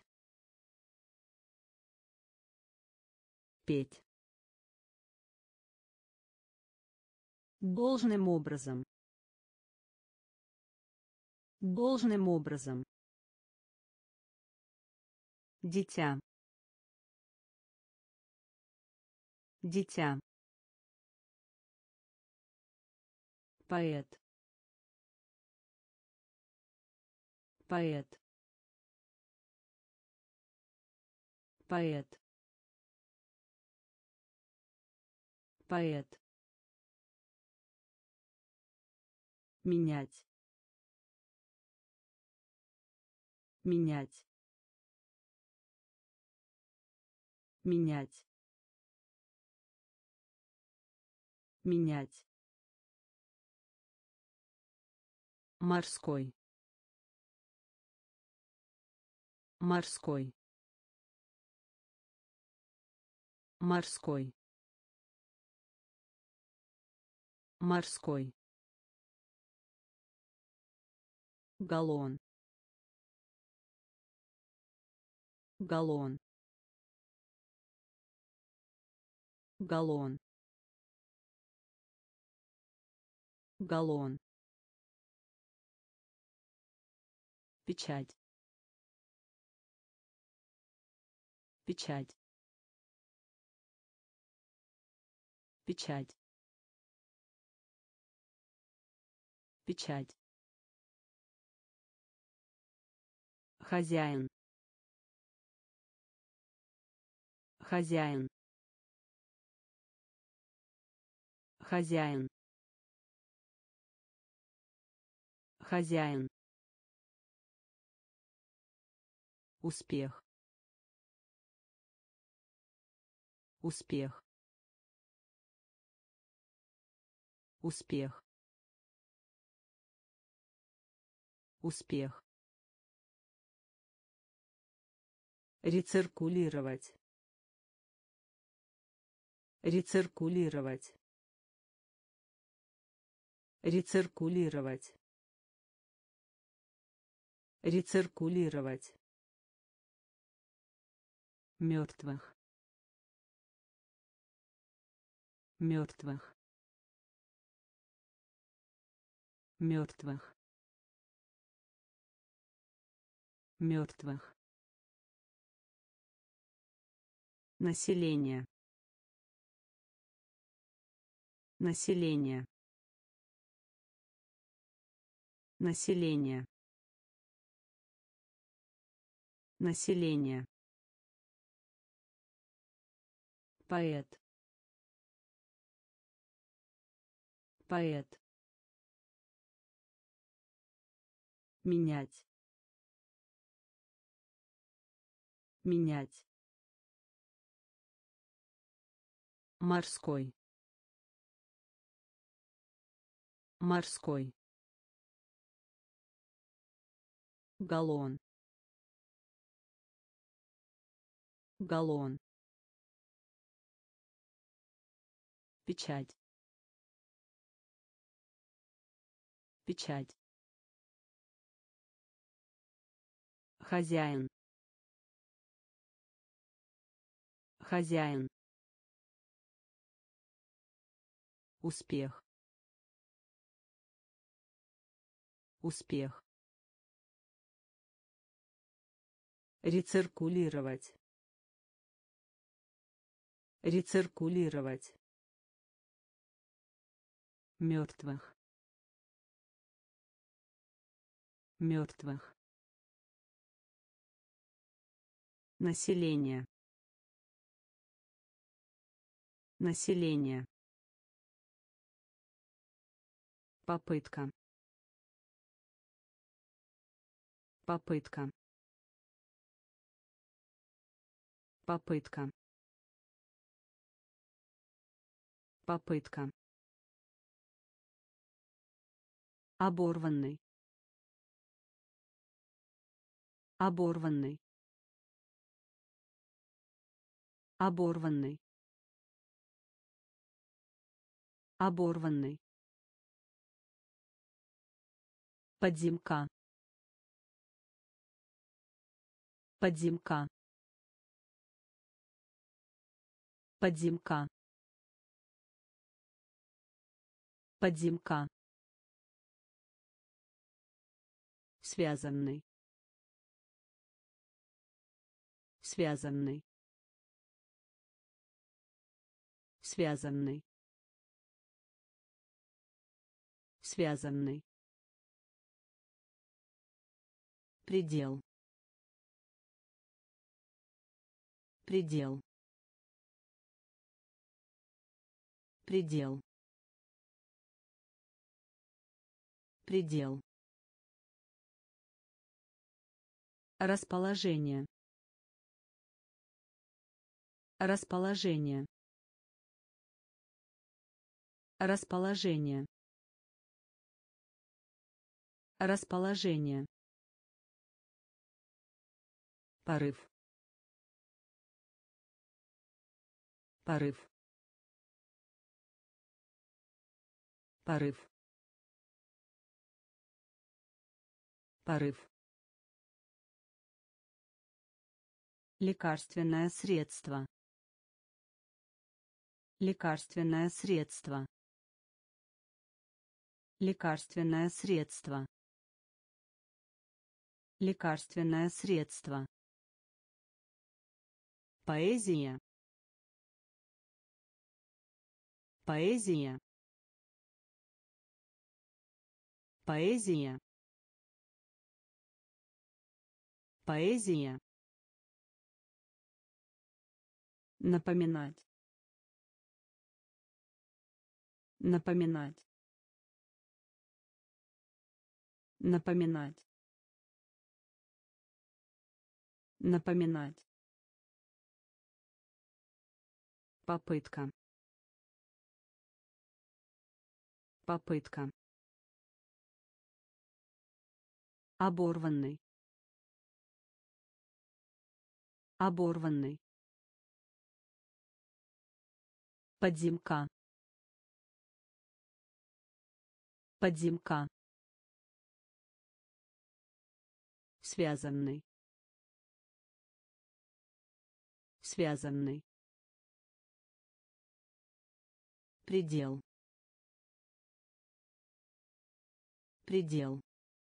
петь, должным образом, должным образом, дитя, дитя, поэт, поэт, поэт, поэт, менять, менять, менять, менять, морской, морской, морской, морской, галлон, галлон, галлон, галлон, печать, печать, печать, печать, хозяин, хозяин, хозяин, хозяин, успех, успех, успех, успех, рециркулировать, рециркулировать, рециркулировать, рециркулировать, мертвых, мертвых, мертвых, мертвых, население, население, население, население, поэт, поэт, менять, менять, морской, Морской. Галлон. Галлон. Печать. Печать. Хозяин. Хозяин. Успех. Успех. Рециркулировать. Рециркулировать. Мертвых. Мертвых. Население. Население. Попытка. Попытка. Попытка. Попытка. Оборванный. Оборванный. Оборванный. Оборванный. Подземка. Подземка. Подземка. Подземка. Связанный. Связанный. Связанный. Связанный. Предел. Предел. Предел. Предел. Расположение. Расположение. Расположение. Расположение. Порыв. Порыв. Порыв. Порыв. Лекарственное средство. Лекарственное средство. Лекарственное средство. Лекарственное средство. Поэзия. Поэзия. Поэзия. Поэзия. Напоминать. Напоминать. Напоминать. Напоминать. Попытка. Попытка. Оборванный. Оборванный. Подземка. Подземка. Связанный. Связанный. Предел. Предел.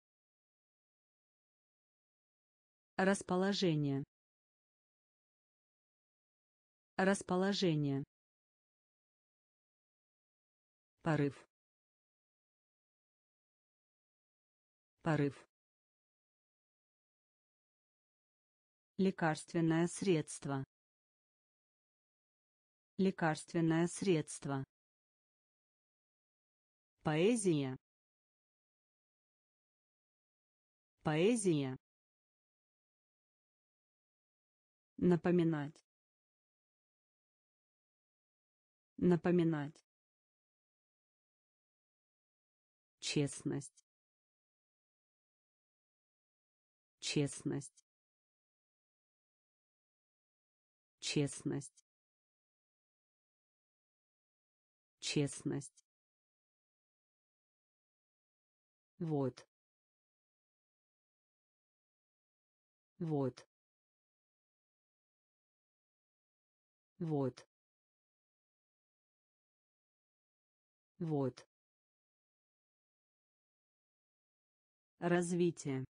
Расположение. Расположение. Порыв. Порыв. Лекарственное средство. Лекарственное средство. Поэзия. Поэзия. Напоминать. Напоминать. честность, честность, честность, честность. Вот. Вот. Вот. Вот. Развитие.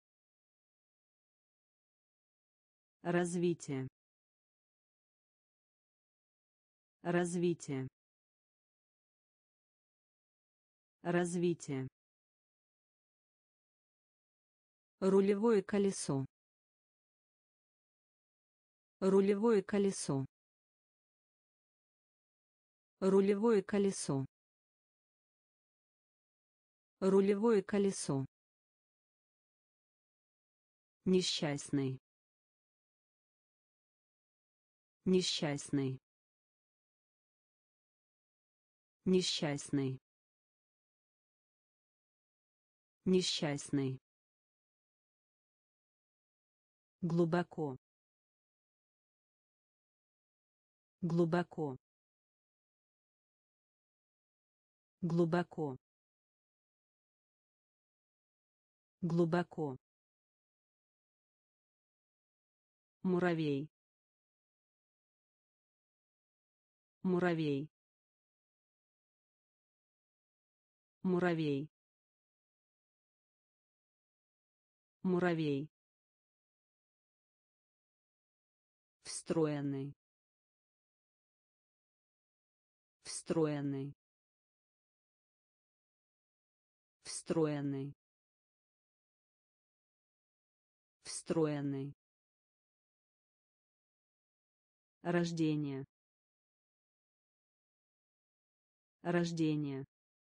Развитие. Развитие. Развитие. Рулевое колесо. Рулевое колесо. Рулевое колесо. Рулевое колесо. Несчастный. Несчастный. Несчастный. Несчастный. Глубоко. Глубоко. Глубоко. Глубоко. Муравей. Муравей. Муравей. Муравей. Встроенный. Встроенный. Встроенный. Встроенный. Рождение. Рождение.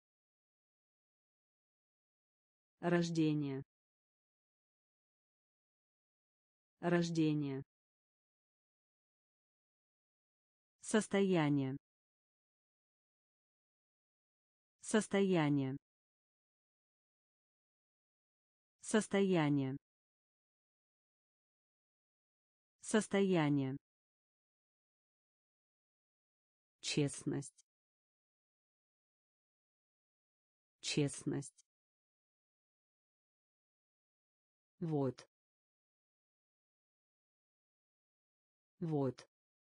Рождение. Рождение. Состояние. Состояние. Состояние. Состояние. Честность. Честность. Вот. Вот.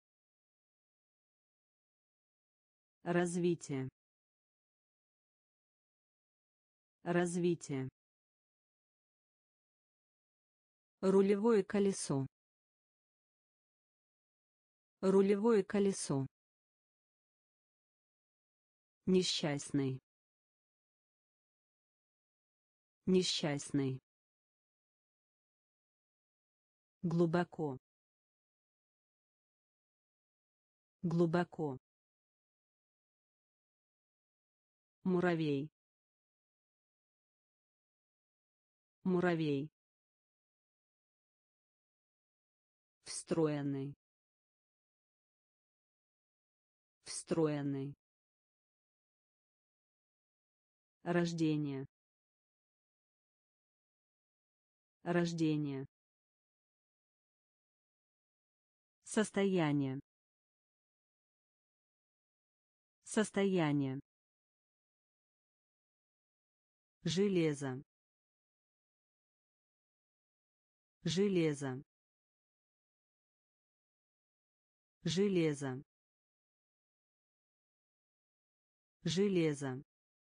Развитие. Развитие. Рулевое колесо. Рулевое колесо. Несчастный. Несчастный. Глубоко. Глубоко. Муравей. Муравей. Встроенный. Встроенный. Рождение. Рождение. Состояние. Состояние. Железо. Железо. Железо. Железо.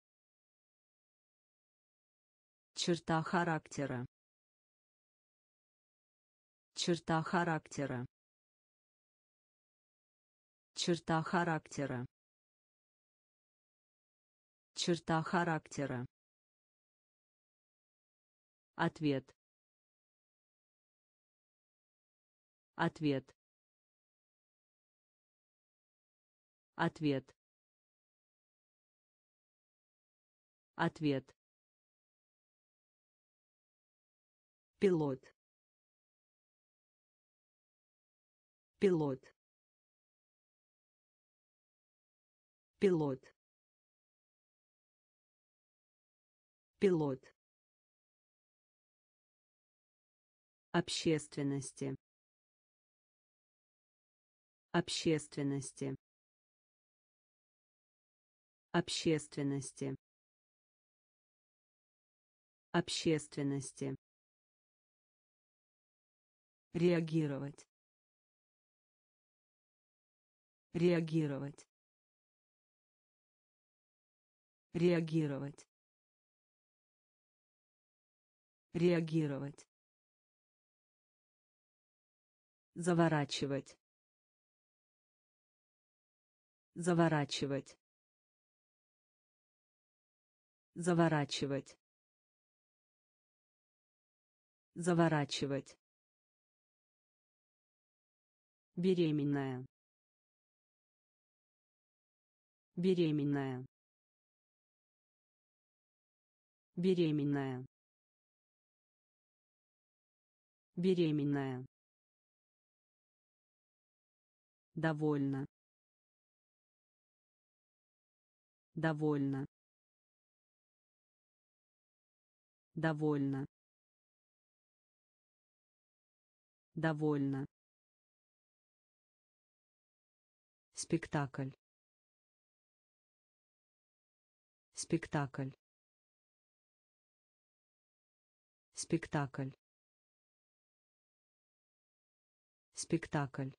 Черта характера. Черта характера. Черта характера. Черта характера. Ответ. Ответ. Ответ. Ответ. Пилот. Пилот. Пилот. пилот, общественности, общественности, общественности, общественности, реагировать, реагировать, реагировать, реагировать, заворачивать, заворачивать, заворачивать, заворачивать, беременная, беременная, беременная, беременная, довольно, довольно, довольно, довольно, спектакль, спектакль, спектакль, спектакль,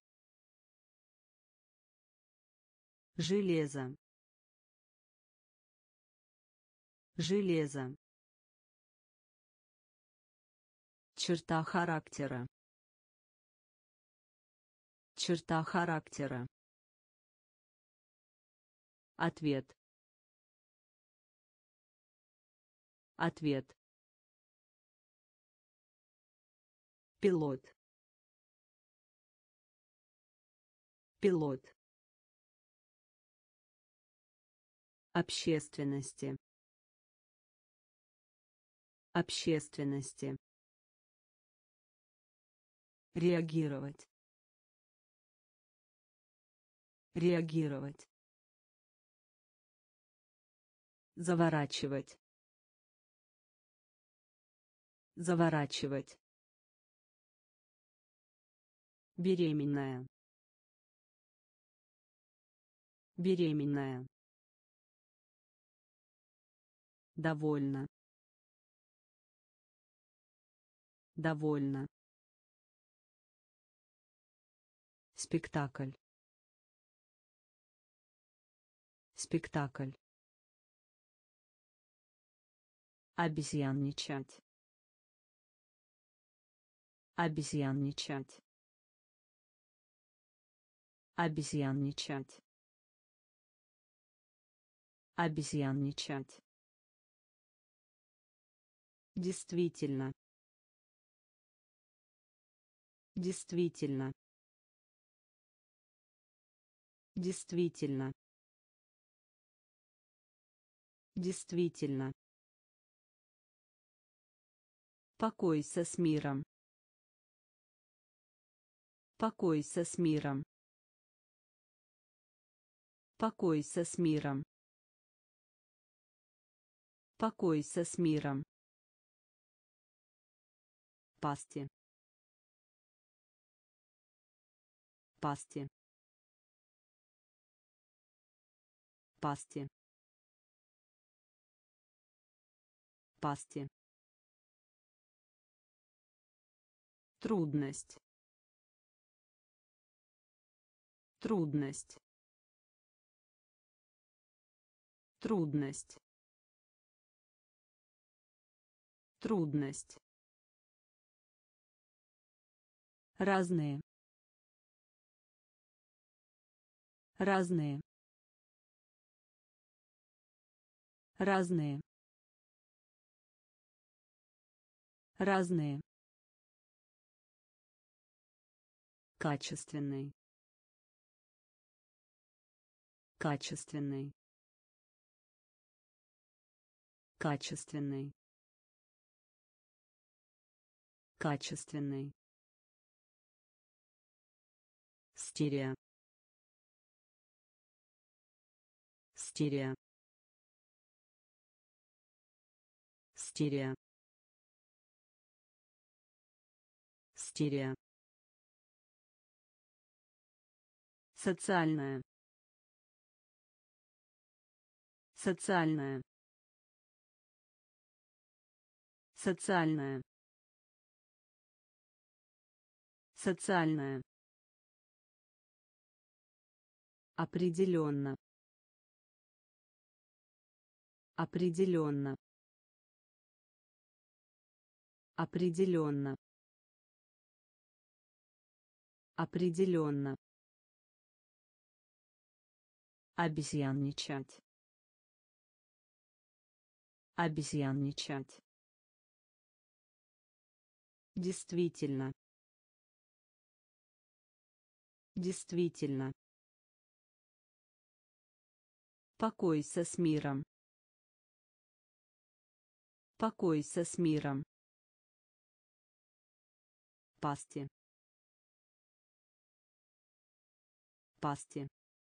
железо, железо, черта характера, черта характера, ответ, ответ, пилот, пилот, общественности, общественности, реагировать, реагировать, заворачивать, заворачивать, беременная, беременная, довольно, довольно, спектакль, спектакль, обезьянничать, обезьянничать, обезьянничать, обезьянничать, действительно, действительно, действительно, действительно, покойся с миром, покойся с миром, покойся с миром, покойся с миром, пасти, пасти, пасти, пасти, трудность, трудность, трудность, трудность, разные, разные, разные, разные, качественный, качественный, качественный, качественный, стерео, стерео, Стерео. Стерео. Социальная. Социальная. Социальная. Социальная. Определенно. Определенно. Определенно. Определенно. Обезьянничать. Обезьянничать. Действительно. Действительно. Покойся с миром. Покойся с миром. Пасти. Пасти.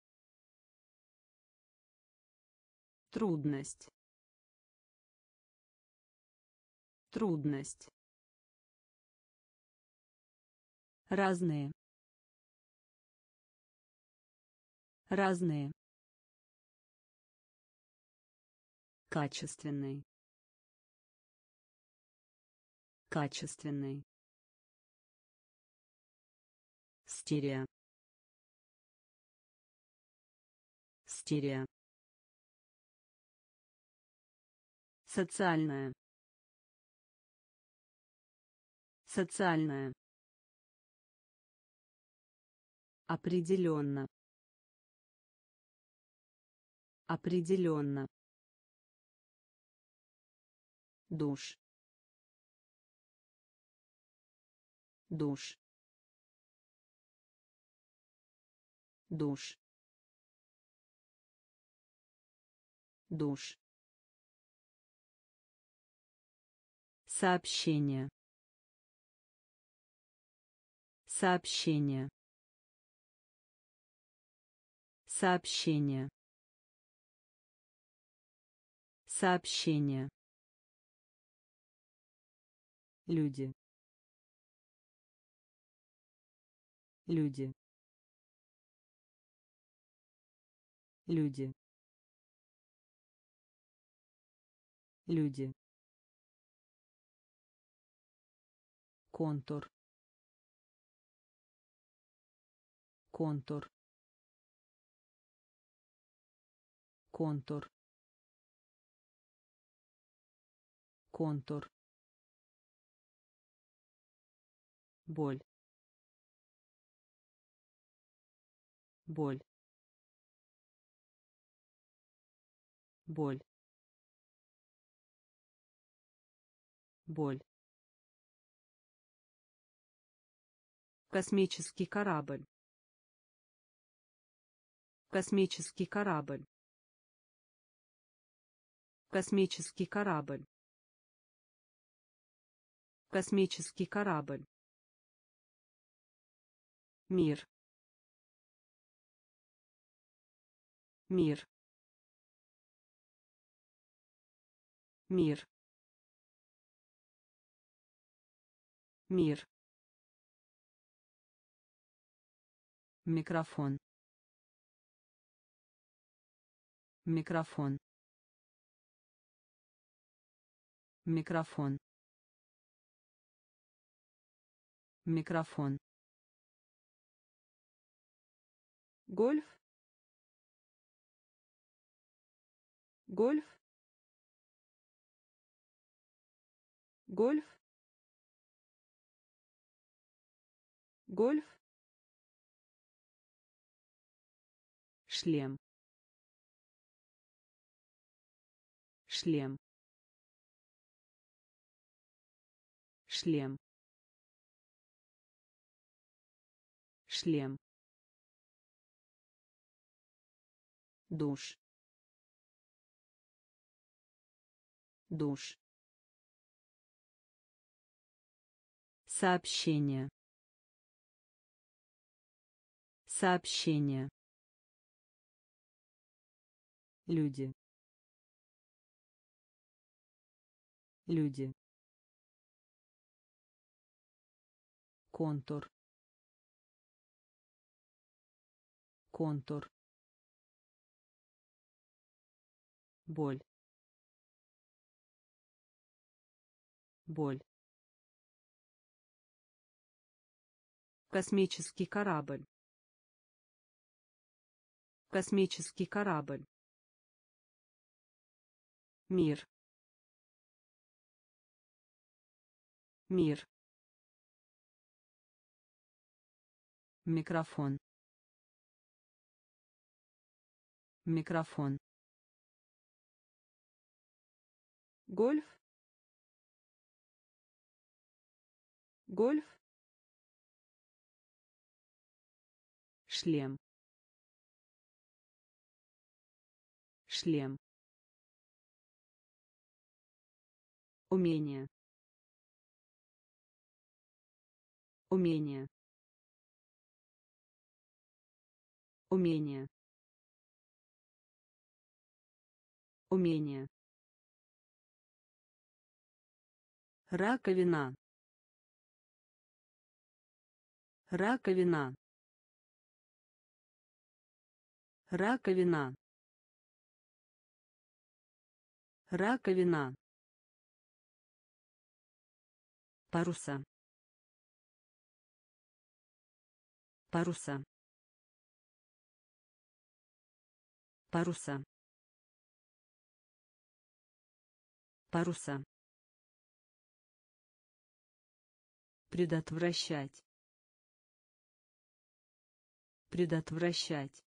Трудность. Трудность. Разные. Разные. Качественный. Качественный. Стерео. Стерео. Социальная. Социальная. Определенно. Определенно. Душ. Душ. Душ. Душ. Сообщение. Сообщение. Сообщение. Сообщение. Люди. Люди. Люди. Люди. Контур. Контур. Контур. Контур. Боль. Боль. Боль. Боль. Космический корабль. Космический корабль. Космический корабль. Космический корабль. Мир. Мир. Мир. Мир. Микрофон. Микрофон. Микрофон. Микрофон. Гольф. Гольф. Гольф. Гольф. Шлем. Шлем. Шлем. Шлем. Душ. Душ. Сообщение. Сообщение. Люди. Люди. Контур. Контур. Боль. Боль. Космический корабль. Космический корабль. Мир. Мир. Микрофон. Микрофон. Гольф. Гольф. Шлем. Шлем. Умение. Умение. Умение. Умение. Раковина. Раковина. Раковина. Раковина. Паруса. Паруса. Паруса. Паруса. Предотвращать. Предотвращать.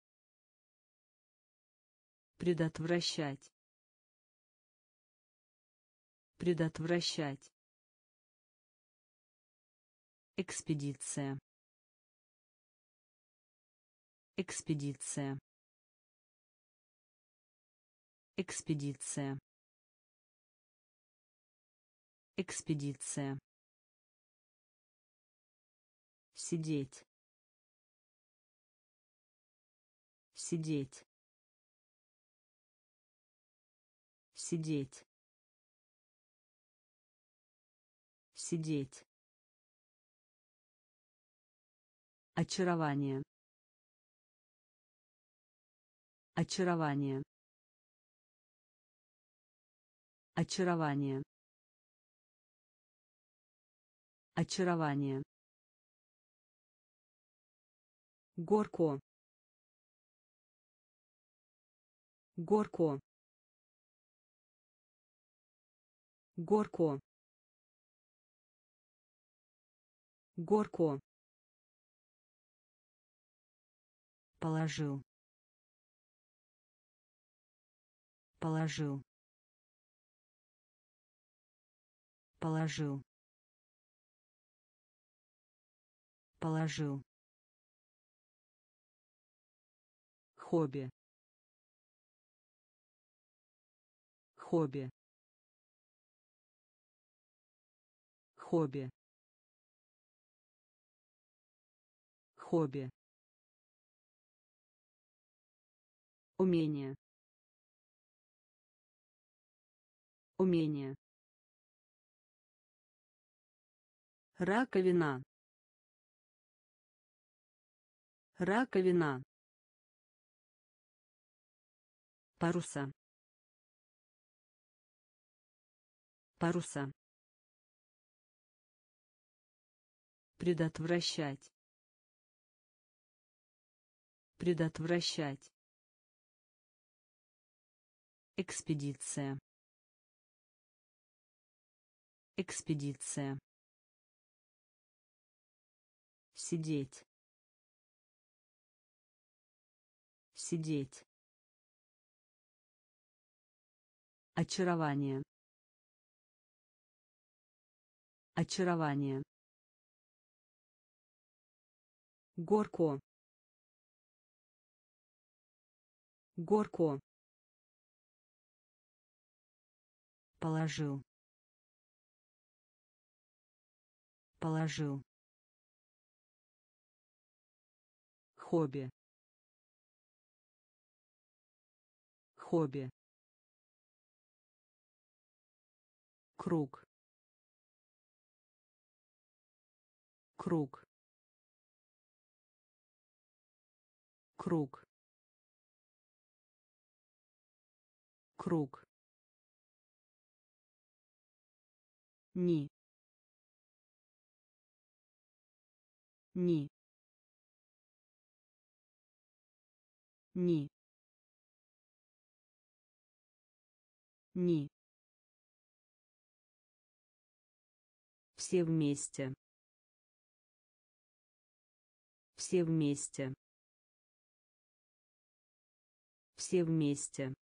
Предотвращать. Предотвращать. Экспедиция. Экспедиция. Экспедиция. Экспедиция. Сидеть. Сидеть. Сидеть. Сидеть. Очарование. Очарование. Очарование. Очарование. Горко. Горко. Горко. Горко. Положил. Положил. Положил. Положил. Хобби. Хобби. Хобби. Хобби. Умение. Умение. Раковина. Раковина. Паруса. Паруса. Предотвращать. Предотвращать. Экспедиция. Экспедиция. Сидеть. Сидеть. Очарование. Очарование. Горко. Горко. Положил. Положил. Хобби. Хобби. круг, круг, круг, круг, ни, ни, ни, ни. Все вместе. Все вместе. Все вместе.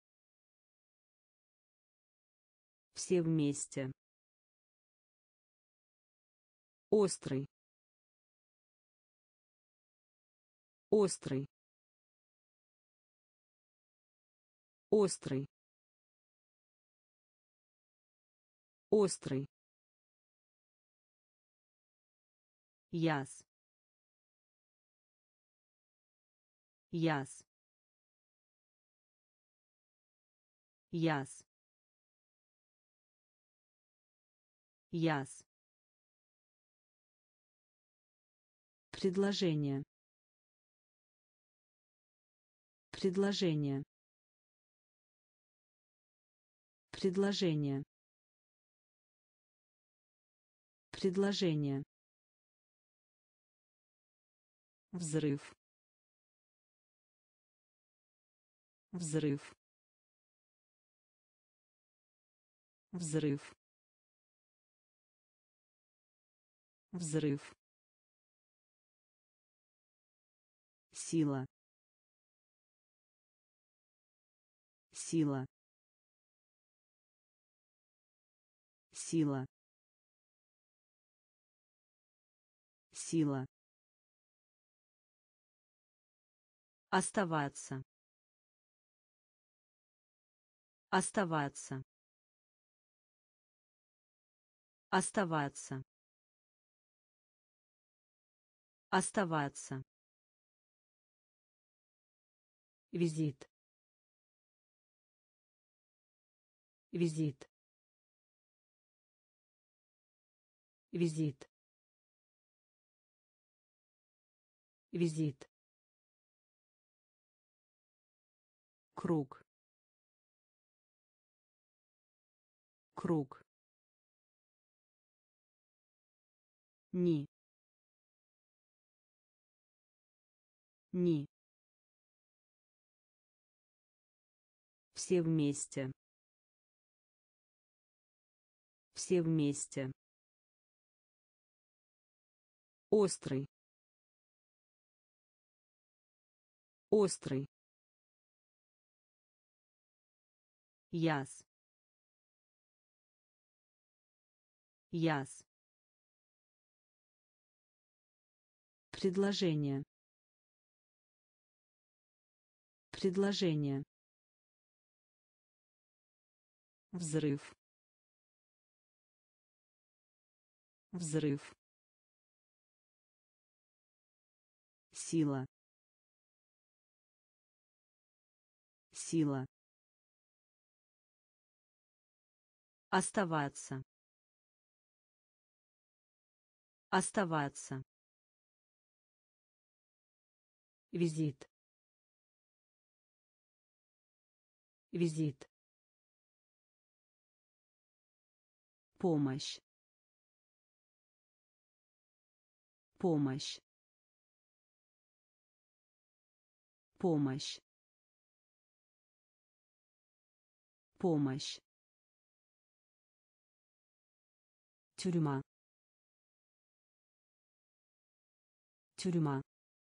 Все вместе. Острый. Острый. Острый. Острый. Яс. Яс. Яс. Яс. Предложение. Предложение. Предложение. Предложение. Взрыв. Взрыв. Взрыв. Взрыв. Сила. Сила. Сила. Сила. Оставаться. Оставаться. Оставаться. Оставаться. Визит. Визит. Визит. Визит. Круг. Круг. Ни. Ни. Все вместе. Все вместе. Острый. Острый. Яс. Яс. Предложение. Предложение. Взрыв. Взрыв. Сила. Сила. Оставаться. Оставаться. Визит. Визит. Помощь. Помощь. Помощь. Помощь. Тюрьма. Тюрьма.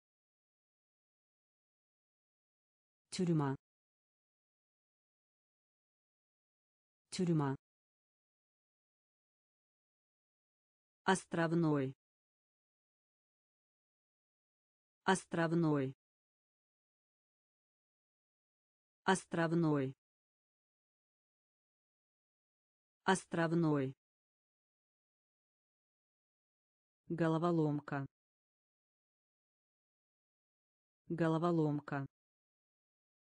Тюрьма. Тюрьма. Островной. Островной. Островной. Островной. Головоломка. Головоломка.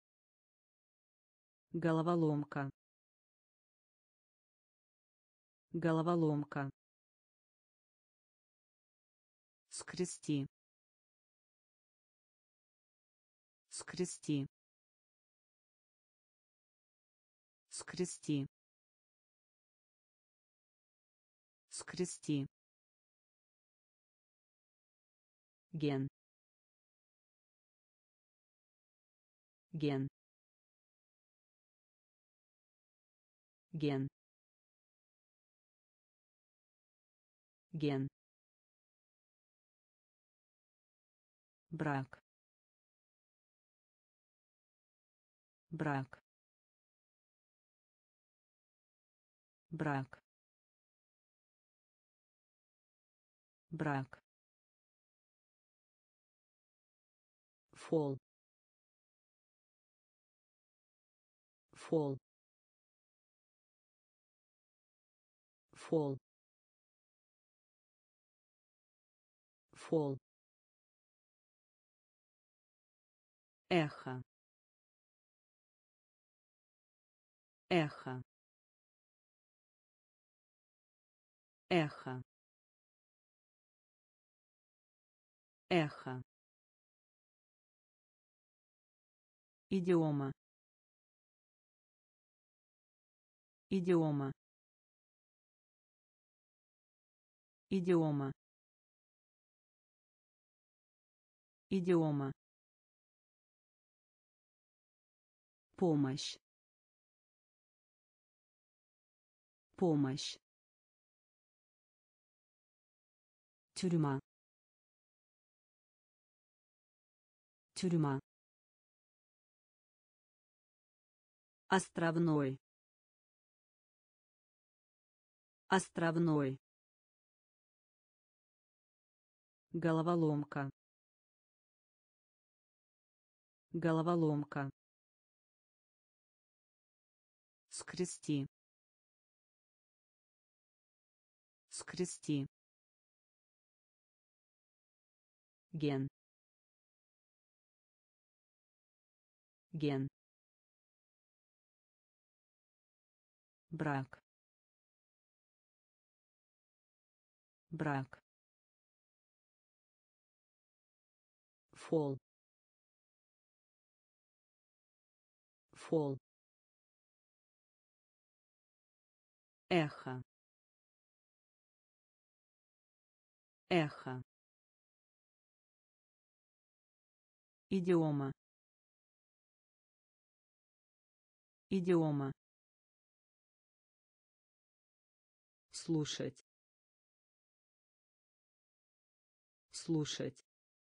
Головоломка. Головоломка. Скрести. Скрести. Скрести. Скрести. Ген. Ген. Ген. Ген. Брак. Брак. Брак. Брак. Фол. Фол. Фол. Фол. Эхо. Эхо. Эхо. Эхо. Идиома. Идиома. Идиома. Идиома. Помощь. Помощь. Тюрьма. Тюрьма. Островной. Островной. Головоломка. Головоломка. Скрести. Скрести. Ген. Ген. Брак. Брак. Фол. Фол. Эхо. Эхо. Идиома. Идиома. Слушать. Слушать.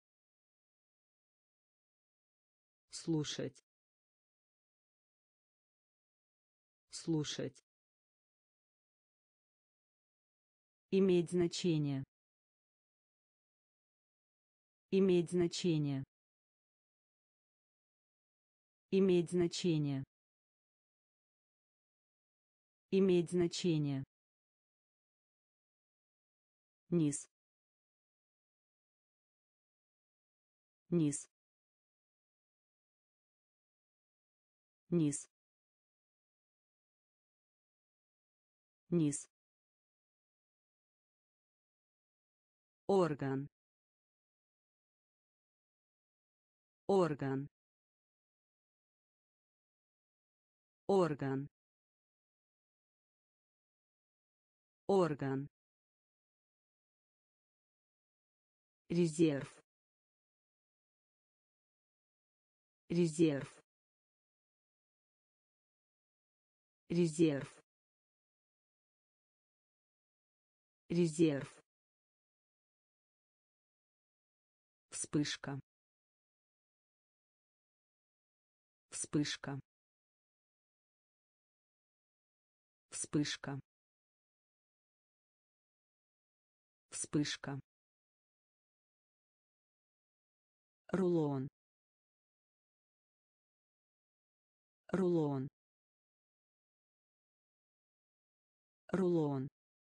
Слушать. Слушать. Иметь значение. Иметь значение. Иметь значение. Иметь значение. Низ. Низ. Низ. Низ. Орган. Орган. Орган. Орган. Резерв. Резерв. Резерв. Резерв. Вспышка. Вспышка. Вспышка. Вспышка. Рулон. Рулон. Рулон.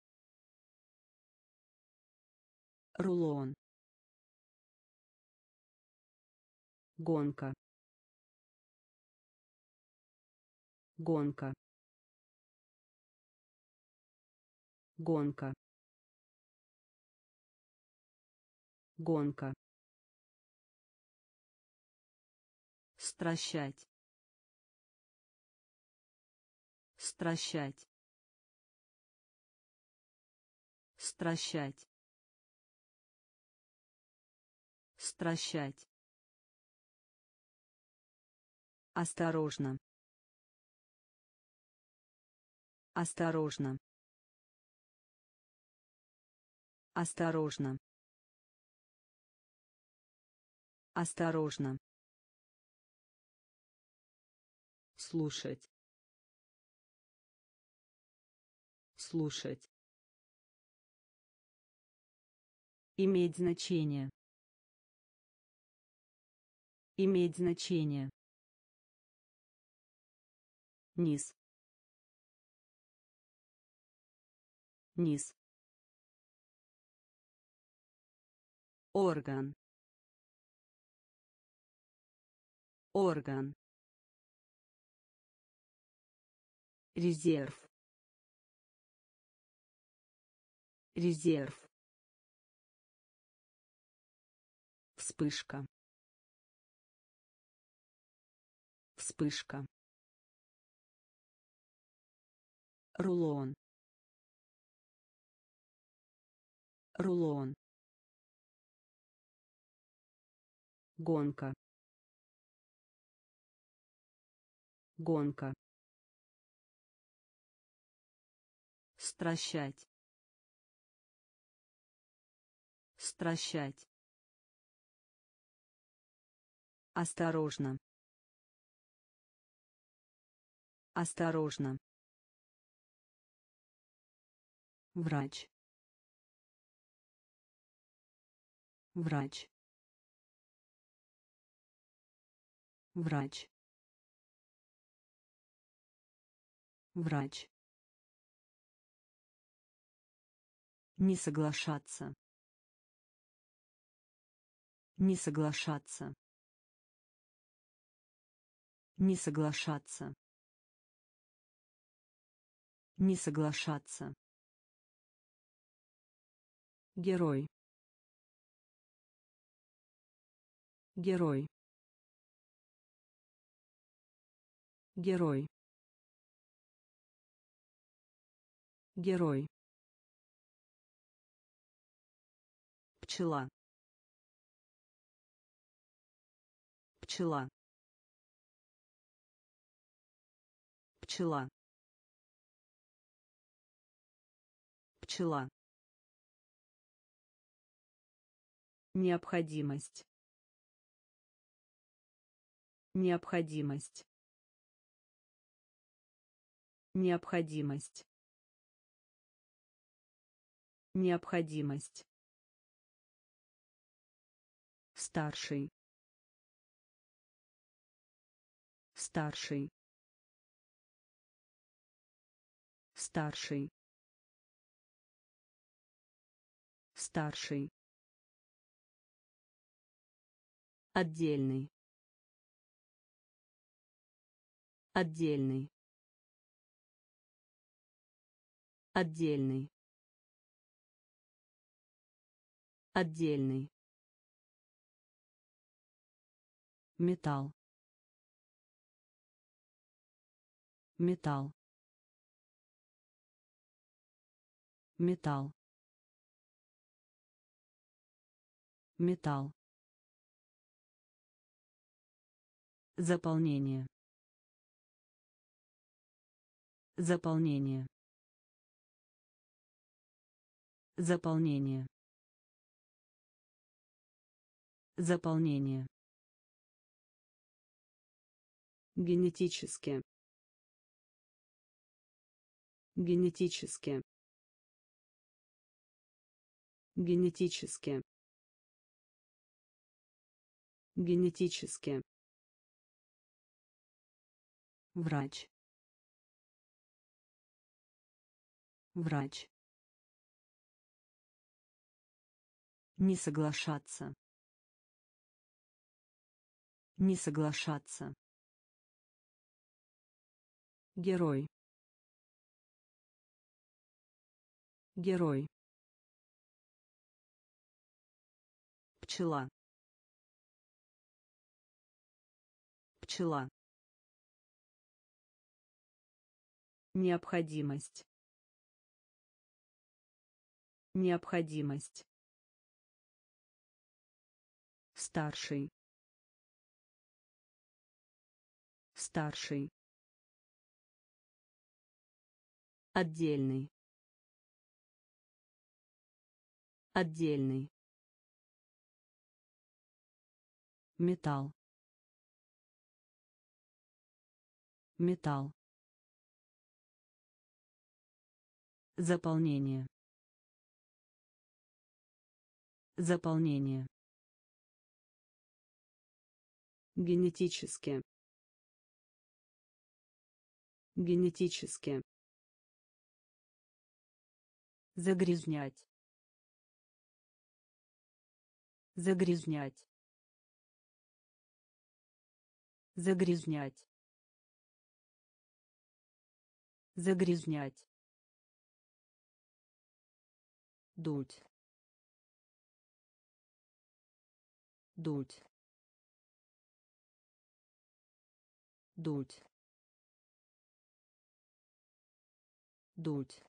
Рулон. Гонка. Гонка. Гонка. Гонка. Стращать. Стращать. Стращать. Стращать. Осторожно. Осторожно. Осторожно. Осторожно. Слушать. Слушать. Иметь значение. Иметь значение. Низ. Низ. Орган. Орган. Резерв. Резерв. Вспышка. Вспышка. Рулон. Рулон. Гонка. Гонка. Стращать. Стращать. Осторожно. Осторожно. Врач. Врач. Врач. Врач. Не соглашаться. Не соглашаться. Не соглашаться. Не соглашаться. Герой. Герой. Герой. Герой. Пчела. Пчела. Пчела. Пчела. Необходимость. Необходимость. Необходимость. Необходимость. Старший. Старший. Старший. Старший. Отдельный. Отдельный. Отдельный. Отдельный. Металл. Металл. Металл. Металл. Заполнение. Заполнение. Заполнение. Заполнение. Генетически. Генетически. Генетически. Генетически. Врач. Врач. Не соглашаться. Не соглашаться. Герой. Герой. Пчела. Пчела. Необходимость. Необходимость. Старший. Старший. Отдельный. Отдельный. Металл. Металл. Заполнение. Заполнение. Генетически. Генетически. Загрязнять. Загрязнять. Загрязнять. Загрязнять. Дуть. Дуть. Дуть. Дуть.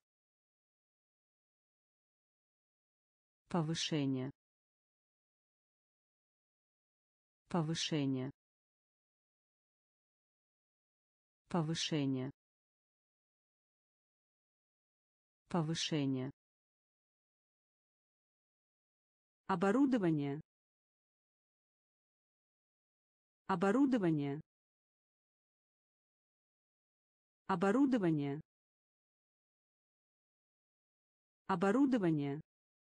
Повышение. Повышение. Повышение. Повышение. Оборудование. Оборудование. Оборудование. Оборудование.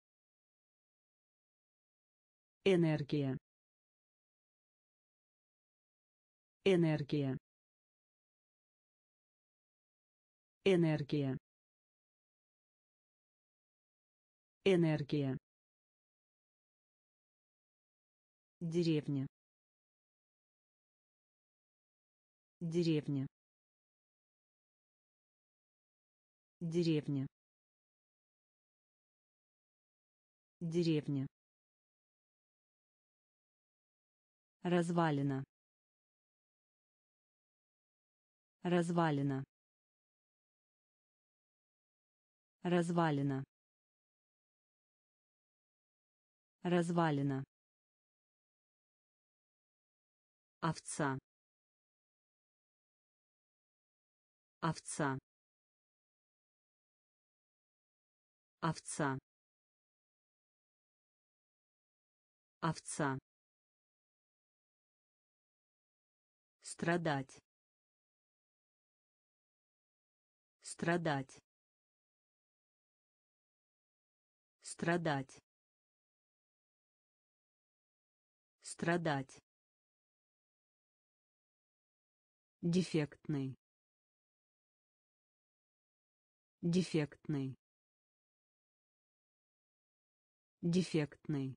Энергия. Энергия. Энергия. Энергия. Деревня. Деревня. Деревня. Деревня. Развалина. Развалина. Развалина. Развалина. Овца. Овца. Овца. Овца. Страдать. Страдать. Страдать. Страдать. Дефектный. Дефектный. Дефектный.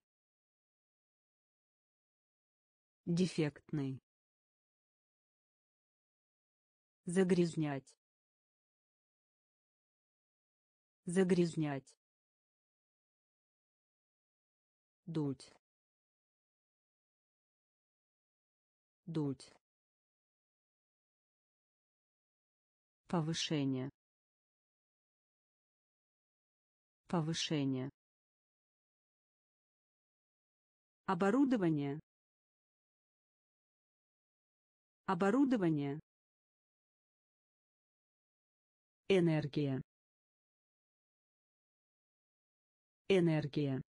Дефектный. Загрязнять. Загрязнять. Дуть. Дуть. Повышение. Повышение. Оборудование. Оборудование. Энергия. Энергия.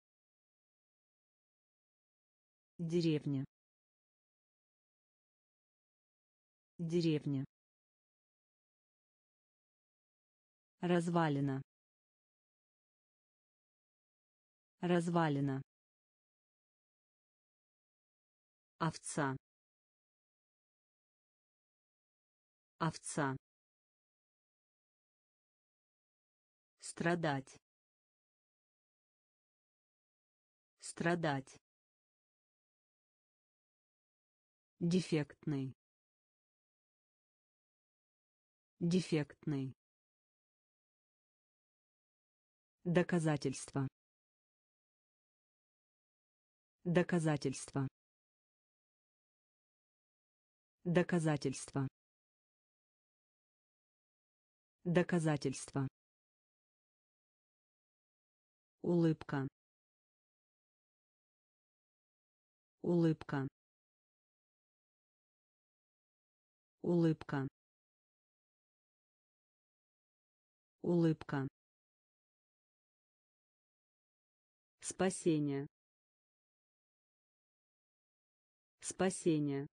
Деревня. Деревня. Развалина. Развалина. Овца. Овца. Страдать. Страдать. Дефектный. Дефектный. Доказательство. Доказательство. Доказательство. Доказательство. Улыбка. Улыбка. Улыбка. Улыбка. Спасение. Спасение.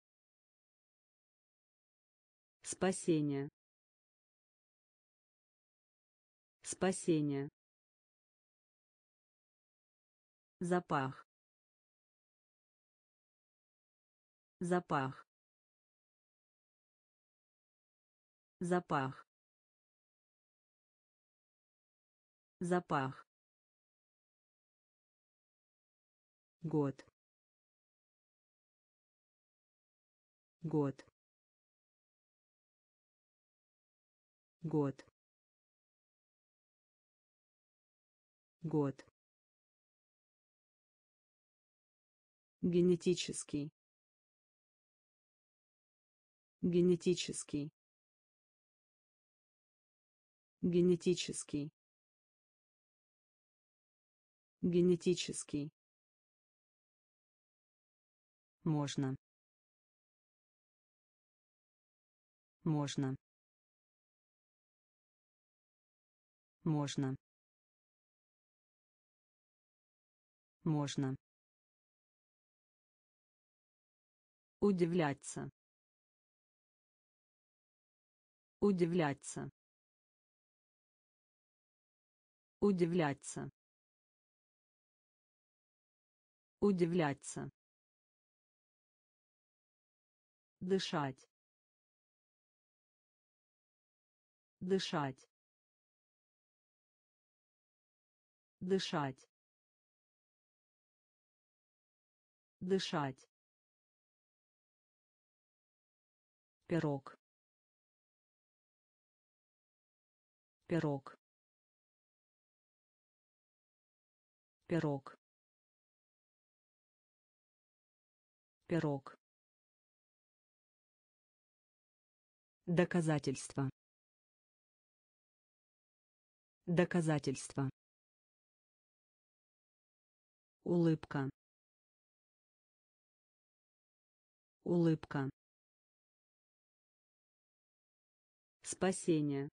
Спасение. Спасение. Запах. Запах. Запах. Запах. Год. Год. Год. Год. Генетический. Генетический. Генетический. Генетический. Можно. Можно. Можно. Можно. Удивляться. Удивляться. Удивляться. Удивляться. Дышать. Дышать. Дышать. Дышать. Пирог. Пирог. Пирог. Пирог. Доказательство. Доказательство. Улыбка. Улыбка. Спасение.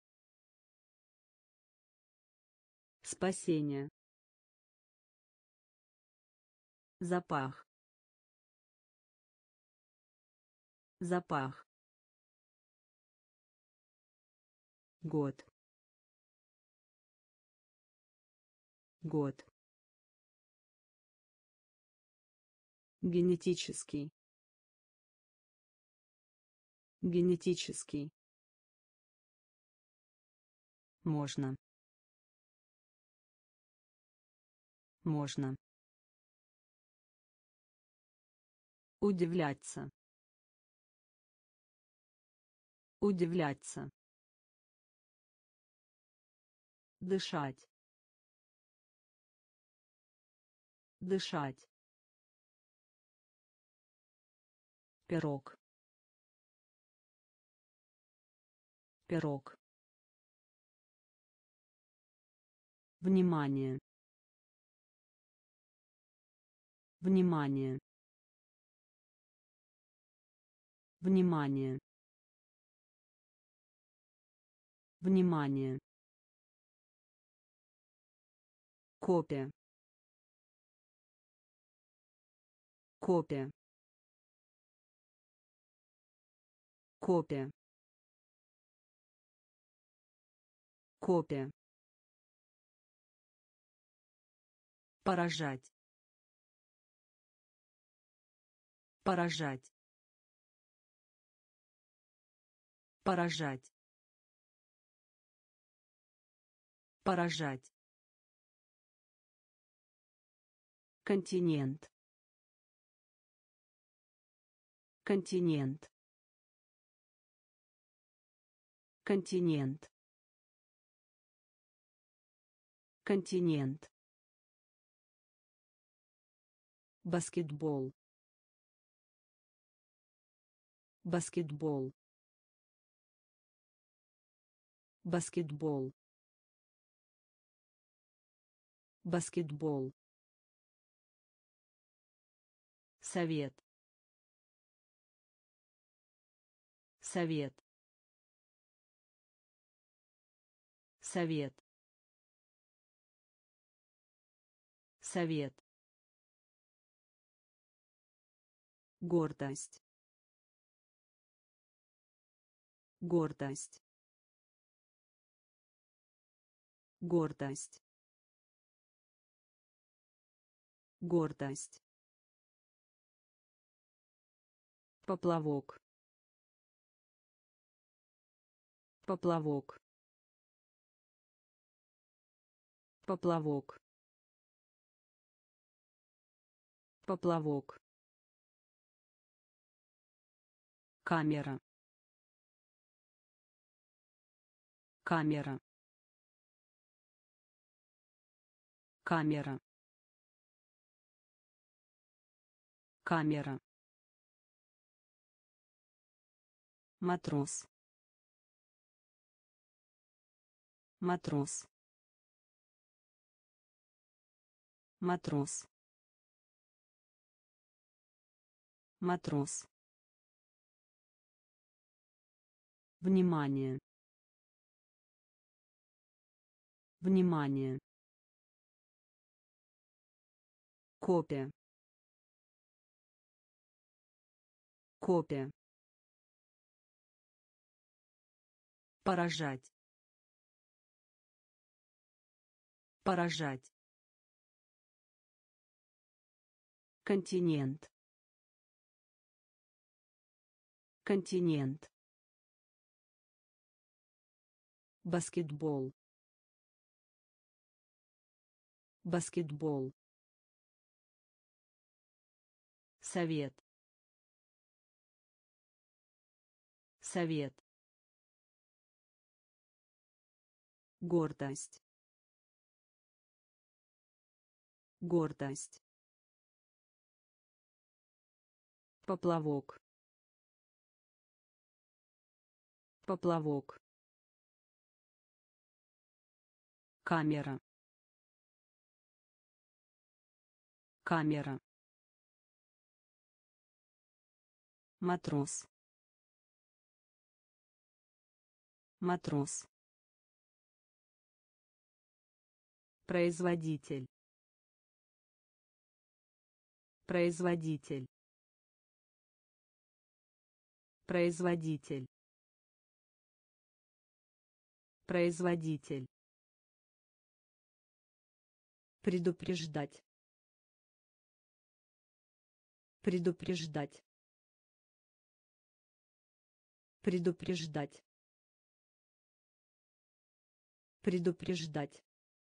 Спасение. Запах. Запах. Год. Год. Генетический. Генетический. Можно. Можно. Удивляться. Удивляться. Дышать. Дышать. Пирог. Пирог. Внимание. Внимание. Внимание. Внимание. Копия. Копия. Копия. Копия. Поражать. Поражать. Поражать. Поражать. Континент. Континент. Континент. Континент. Баскетбол. Баскетбол. Баскетбол. Баскетбол. Совет. Совет. Совет. Совет. Гордость. Гордость. Гордость. Гордость. Поплавок. Поплавок. Поплавок. Поплавок. Камера. Камера. Камера. Камера. Матрос. Матрос. Матрос. Матрос. Внимание. Внимание. Копия. Копия. Поражать. Поражать. Континент. Континент. Баскетбол. Баскетбол. Совет. Совет. Гордость. Гордость. Поплавок. Поплавок. Камера. Камера. Матрос. Матрос. Производитель. Производитель. Производитель. Производитель. Предупреждать. Предупреждать. Предупреждать. Предупреждать.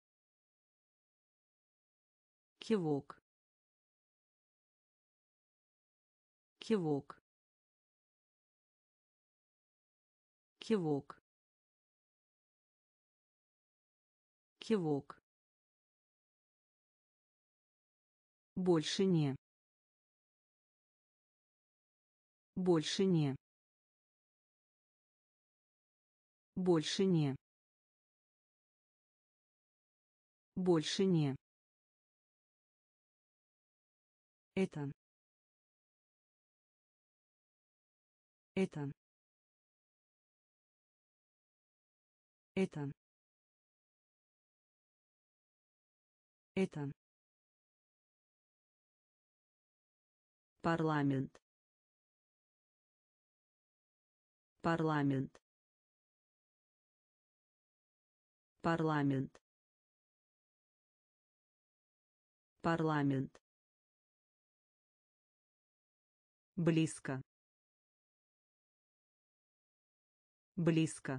Кивок. Кивок. Кивок. Кивок. Больше не. Больше не. Больше не. Больше не. Это. Это. Это. Это. Парламент. Парламент. Парламент. Парламент. Близко. Близко.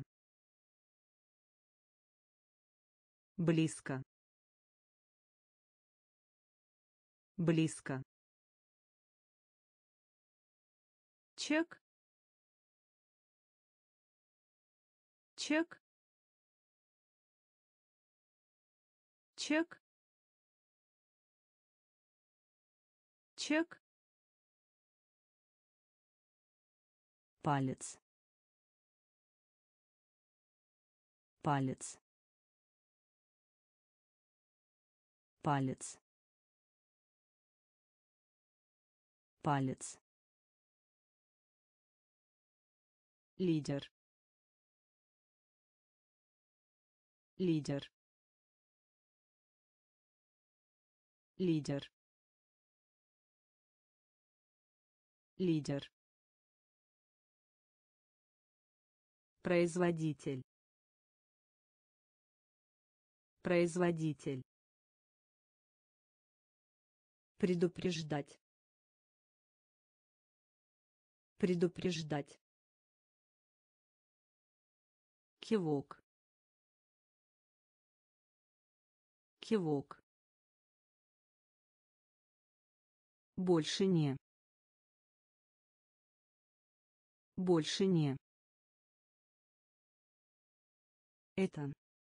Близко. Близко. Чек. Чек. чек, чек, палец, палец, палец, палец, лидер, лидер, лидер, лидер, производитель, производитель, предупреждать, предупреждать, кивок, кивок, больше не, больше не, это,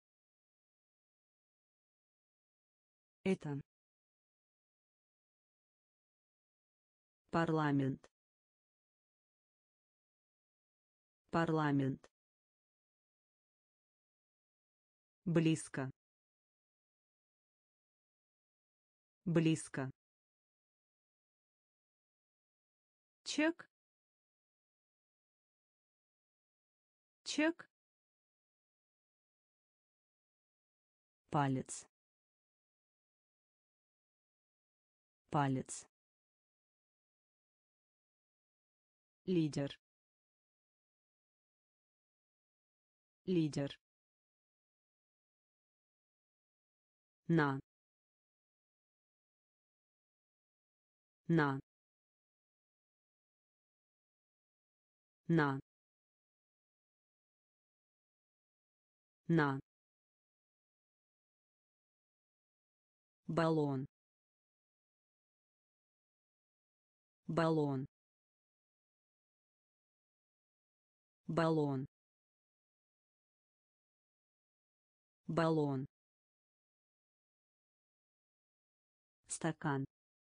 это, парламент, парламент, близко, близко, чек, чек, палец, палец, лидер, лидер, на, на, на, на, баллон, баллон, баллон, баллон, стакан,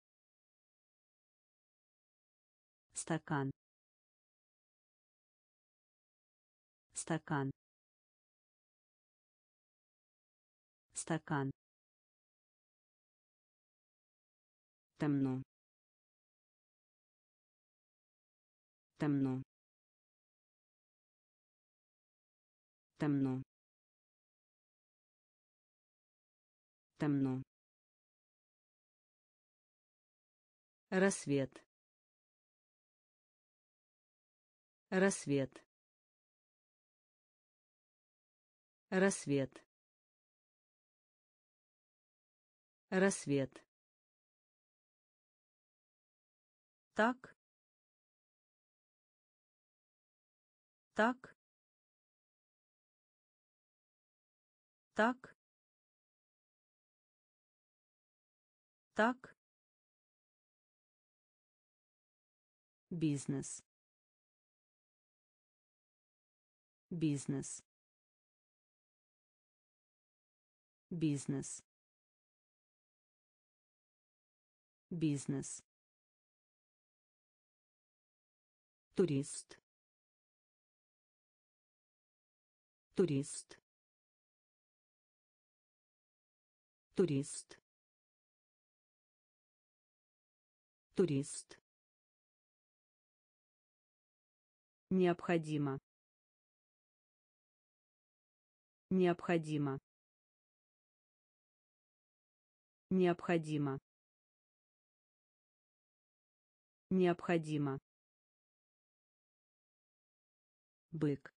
стакан, стакан, стакан, темно, темно, темно, темно, рассвет, рассвет, рассвет, рассвет, так, так, так, так, бизнес, бизнес, бизнес, бизнес, турист, турист, турист, турист, необходимо, необходимо, необходимо, необходимо, бык,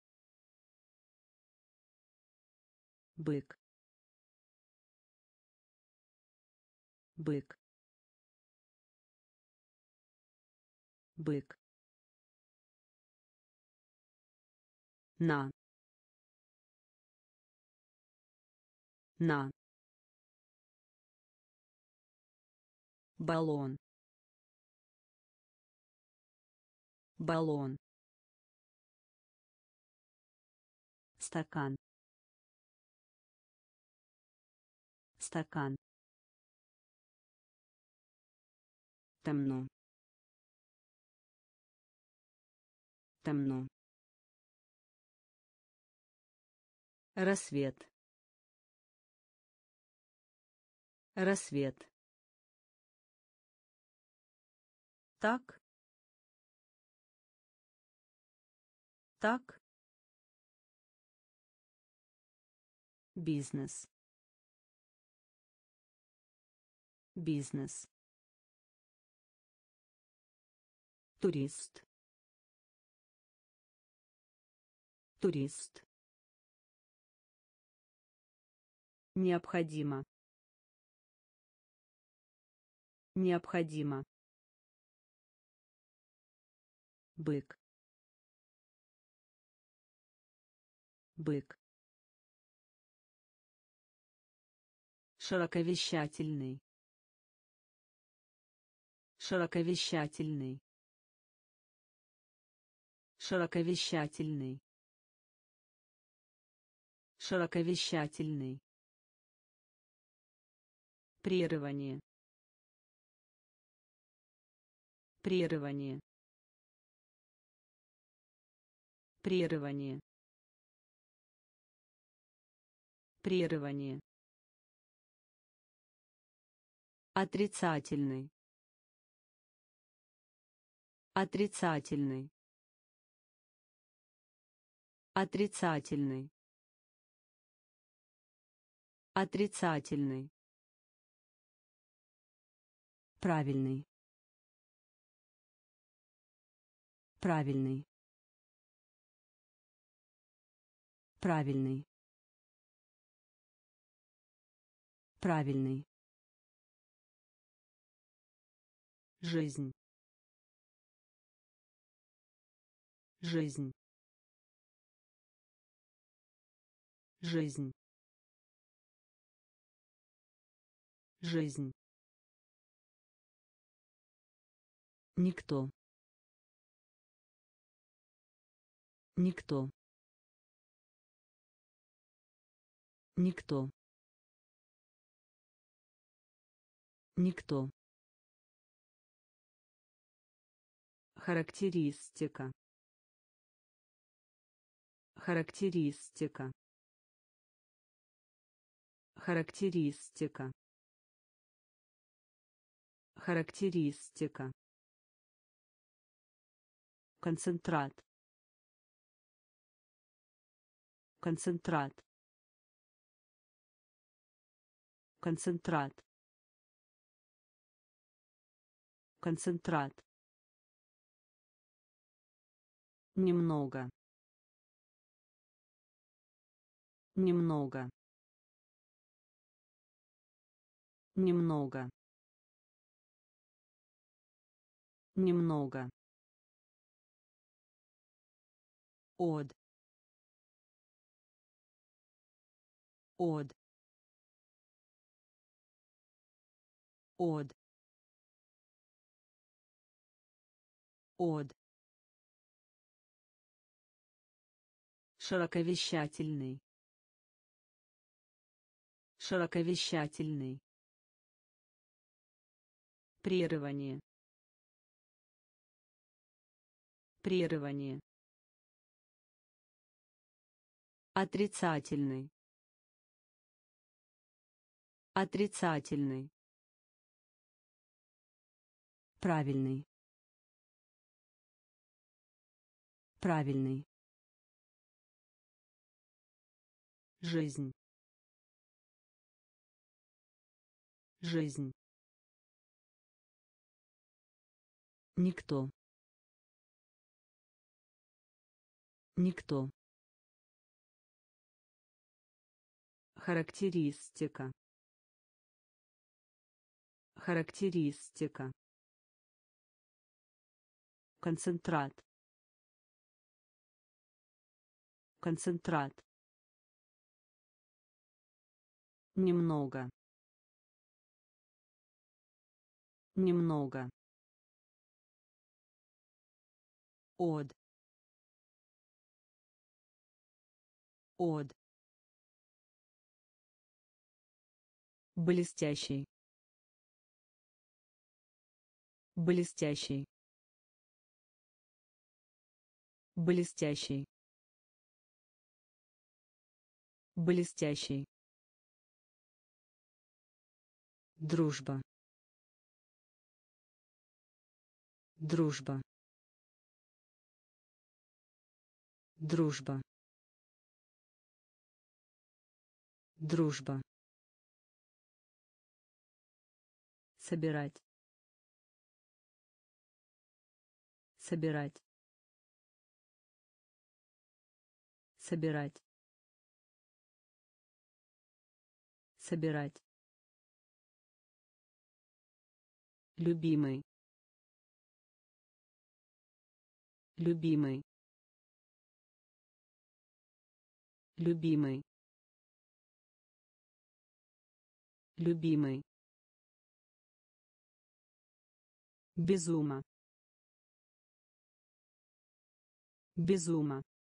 бык, бык, бык, на, на, баллон, баллон, стакан, стакан, темно, темно, рассвет, рассвет, так, так, бизнес, бизнес, турист, турист, необходимо, необходимо, бык, бык, широковещательный, широковещательный, широковещательный, широковещательный, прерывание, прерывание, прерывание, прерывание, отрицательный, отрицательный, отрицательный, отрицательный, правильный, правильный, правильный, правильный, жизнь, жизнь, жизнь, жизнь, никто, никто, никто, никто, характеристика, характеристика, характеристика, характеристика, концентрат, концентрат, концентрат, концентрат, немного, немного, немного, немного, от, от, от, от, широковещательный, широковещательный, прерывание, прерывание, отрицательный, отрицательный, правильный, правильный, жизнь, жизнь, никто, никто, характеристика, характеристика, концентрат, концентрат, немного, немного, от, от, Блестящий. Блестящий. Блестящий. Блестящий. Дружба. Дружба. Дружба. Дружба. Собирать. Собирать. Собирать. Собирать. Любимый. Любимый. Любимый. Любимый. Безума. Безума.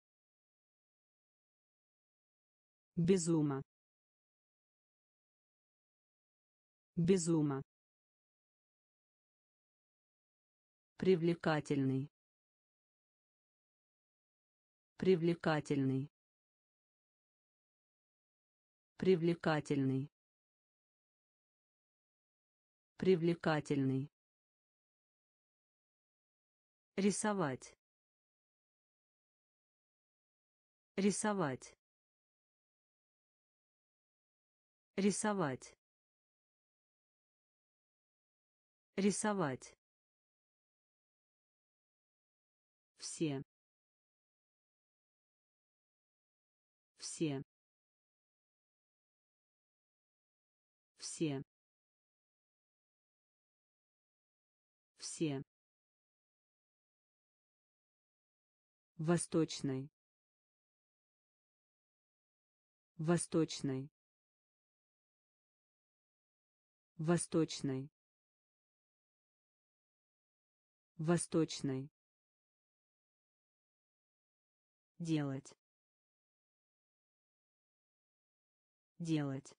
Безума. Безума. Привлекательный. Привлекательный. Привлекательный. Привлекательный. Рисовать. Рисовать. Рисовать. Рисовать. Все. Все. Все. Все. Восточный. Восточный. Восточный. Восточный. Делать. Делать.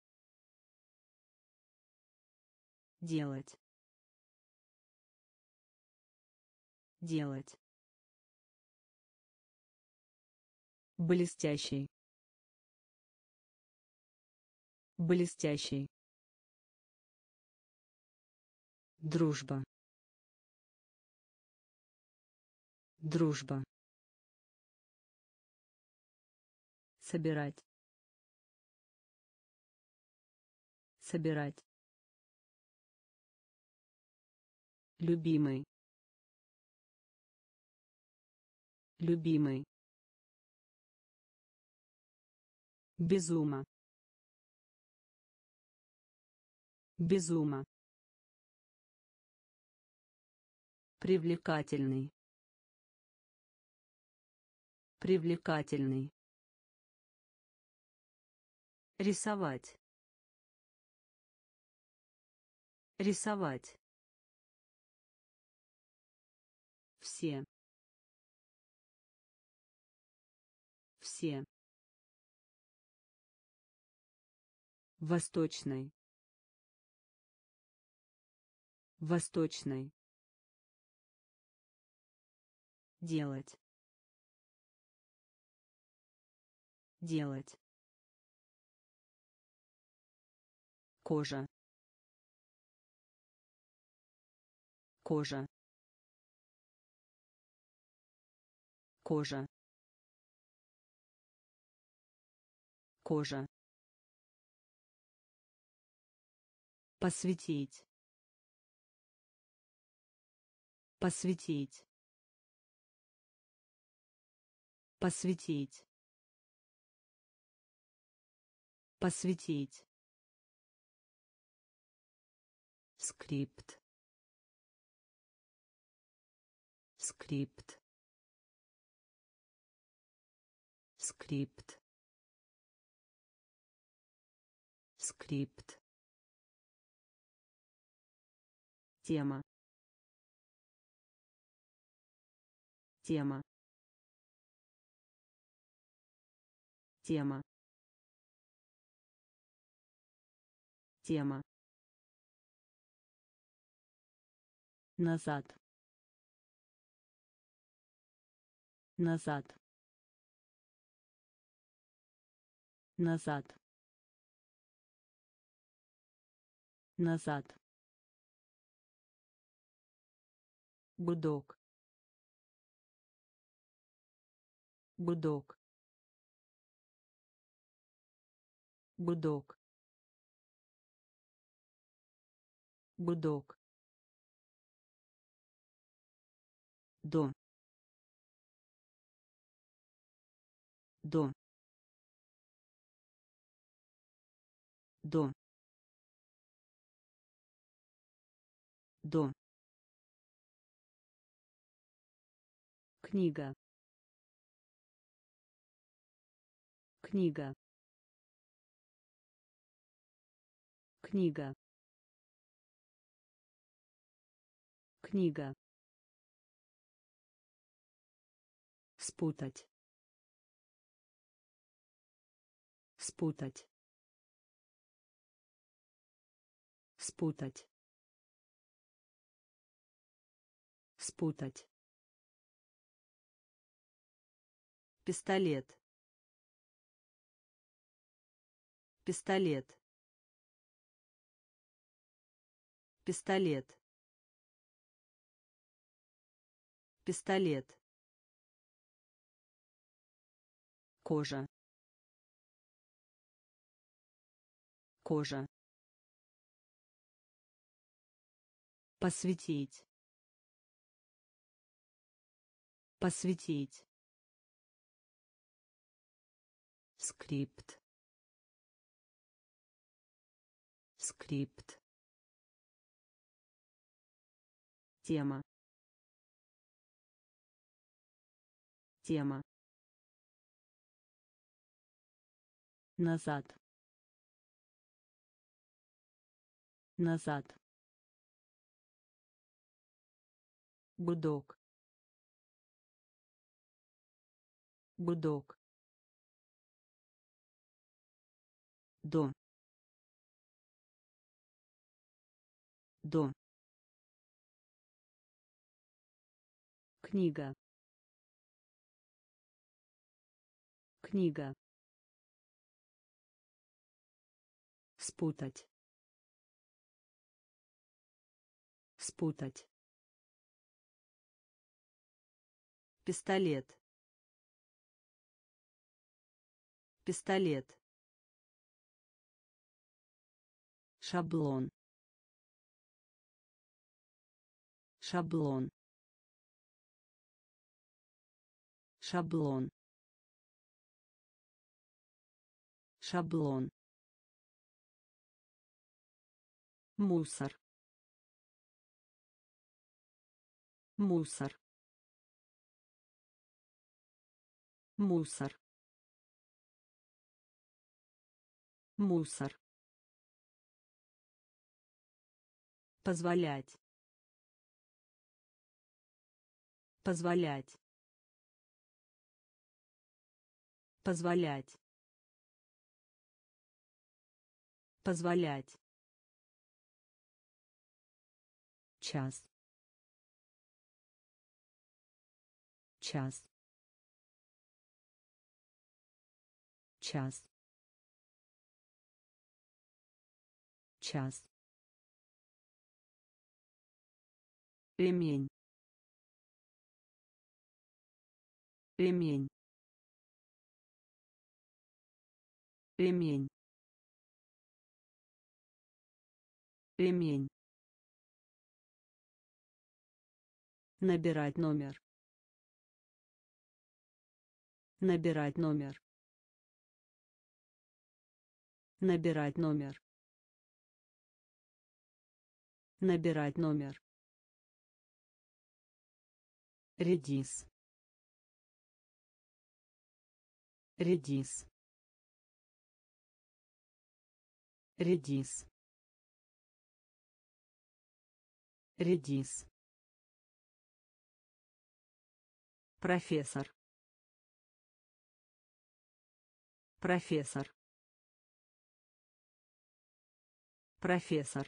Делать. Делать. Блестящий. Блестящий. Дружба. Дружба. Собирать. Собирать. Любимый. Любимый. Безума. Безума. Привлекательный. Привлекательный. Рисовать. Рисовать. Все. Все. Восточный. Восточный. Делать. Делать. Кожа. Кожа. Кожа. Кожа. Посвятить. Посвятить. Посвятить. Посвятить. Скрипт. Скрипт. Скрипт. Скрипт. Тема. Тема. Тема. Тема. Назад. Назад. Назад. Назад. Гудок. Гудок. Гудок. Гудок. Дом. Дом. Дом. Дом. Книга. Книга. Книга. Книга. Спутать. Спутать. Спутать. Спутать. Пистолет. Пистолет. Пистолет. Пистолет. Кожа. Кожа. Посветить. Посветить. Скрипт. Скрипт. Тема. Тема. Назад. Назад. Гудок. Гудок. Дом. Дом. Книга. Книга. Спутать. Спутать. Пистолет. Пистолет. Шаблон. Шаблон. Шаблон. Шаблон. Мусор. Мусор. Мусор. Мусор. Позволять. Позволять. Позволять. Позволять. Час. Час. Час. Час. Ремень. Ремень. Ремень. Ремень. Набирать номер. Набирать номер. Набирать номер. Набирать номер. Редис. Редис. Редис. Редис. Профессор. Профессор. Профессор.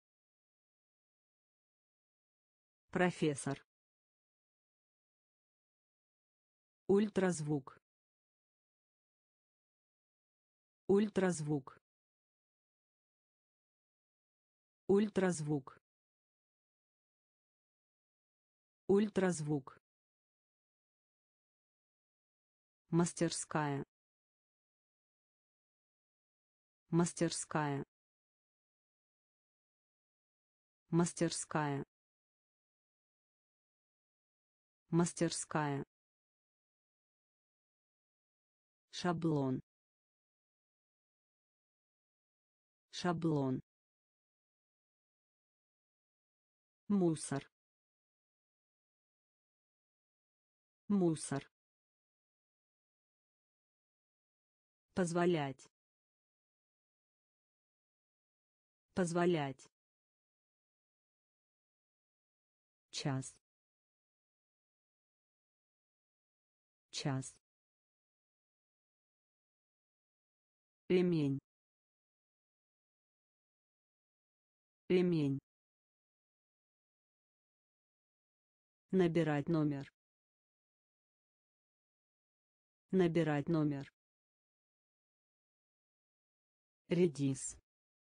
Профессор. Ультразвук. Ультразвук. Ультразвук. Ультразвук. Мастерская. Мастерская. Мастерская. Мастерская. Шаблон. Шаблон. Мусор. Мусор. Позволять. Позволять. Час. Час. Ремень. Ремень. Набирать номер. Набирать номер. Редис.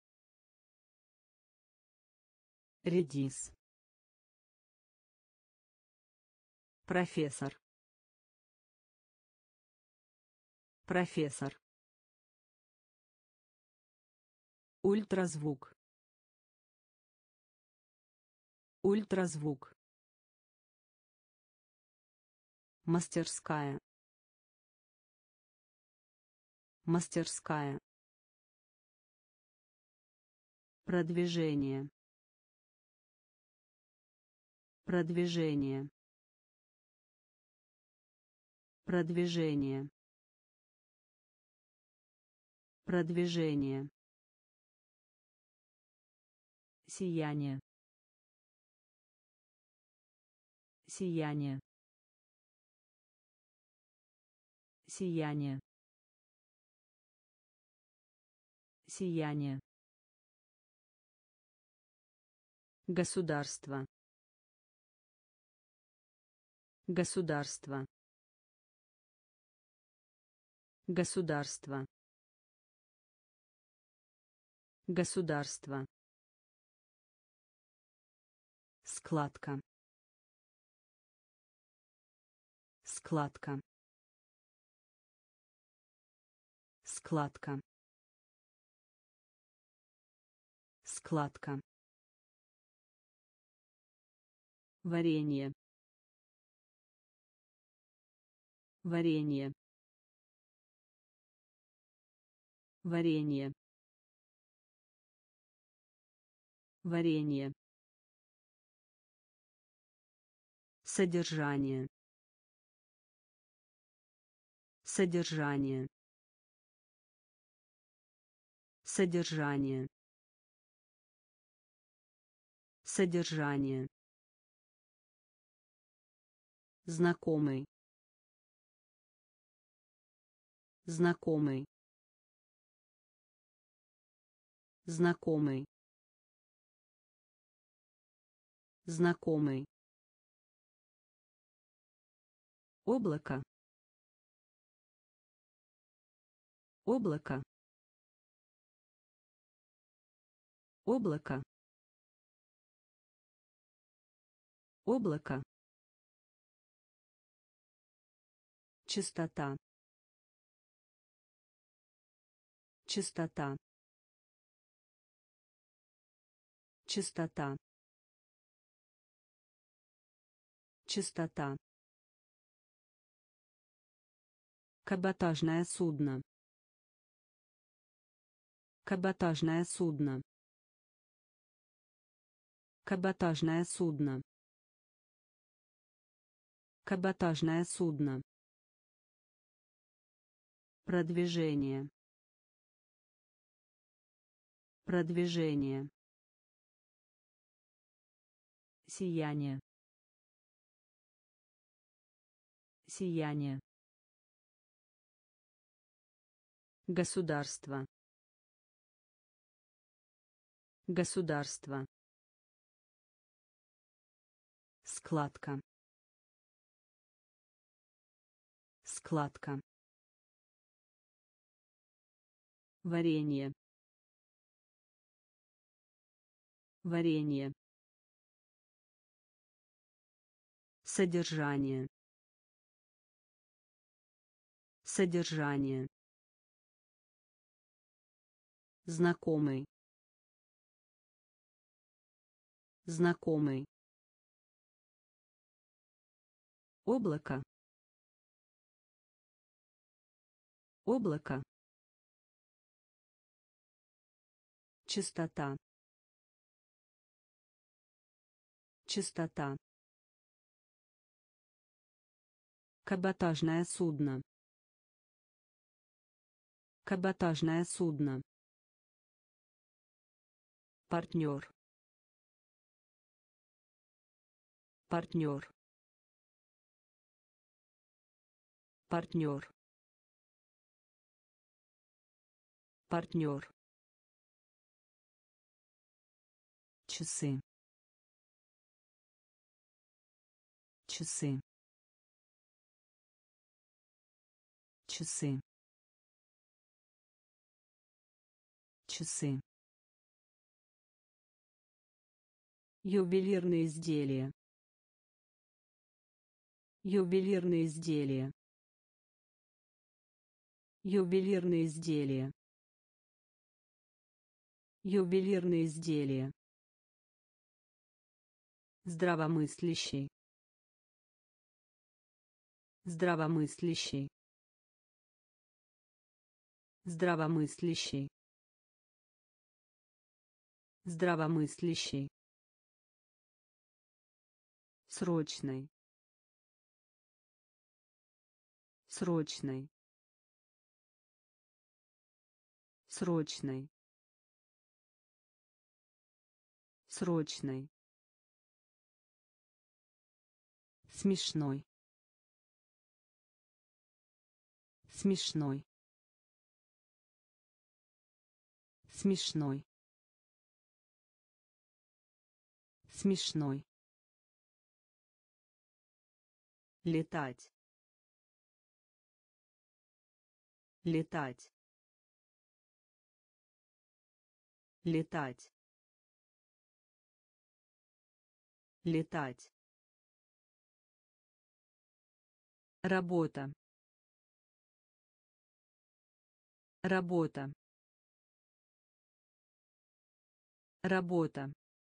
Редис. Профессор. Профессор. Ультразвук. Ультразвук. Мастерская. Мастерская. Продвижение. Продвижение. Продвижение. Продвижение. Сияние. Сияние. Сияние. Сияние. Государство. Государство. Государство. Государство. Складка. Складка. Складка. Складка. Варенье. Варенье. Варенье. Варенье. Содержание. Содержание. Содержание. Содержание. Знакомый. Знакомый. Знакомый. Знакомый. Облако. Облако. Облако. Облако. Частота. Частота. Частота. Частота. Каботажное судно. Каботажное судно. Каботажное судно. Каботажное судно. Продвижение. Продвижение. Сияние. Сияние. Государство. Государство. Складка. Складка. Варенье. Варенье. Содержание. Содержание. Знакомый. Знакомый. Облако. Облако. Частота. Частота. Каботажное судно. Каботажное судно. Партнер. Партнер. Партнер. Партнер. Часы. Часы. Часы. Часы. Ювелирные изделия. Ювелирные изделия. Ювелирные изделия. Ювелирные изделия. Здравомыслящий. Здравомыслящий. Здравомыслящий. Здравомыслящий. Срочный. Срочный. Срочный. Срочный. Смешной. Смешной. Смешной. Смешной. Летать. Летать. Летать. Летать. Работа. Работа. Работа.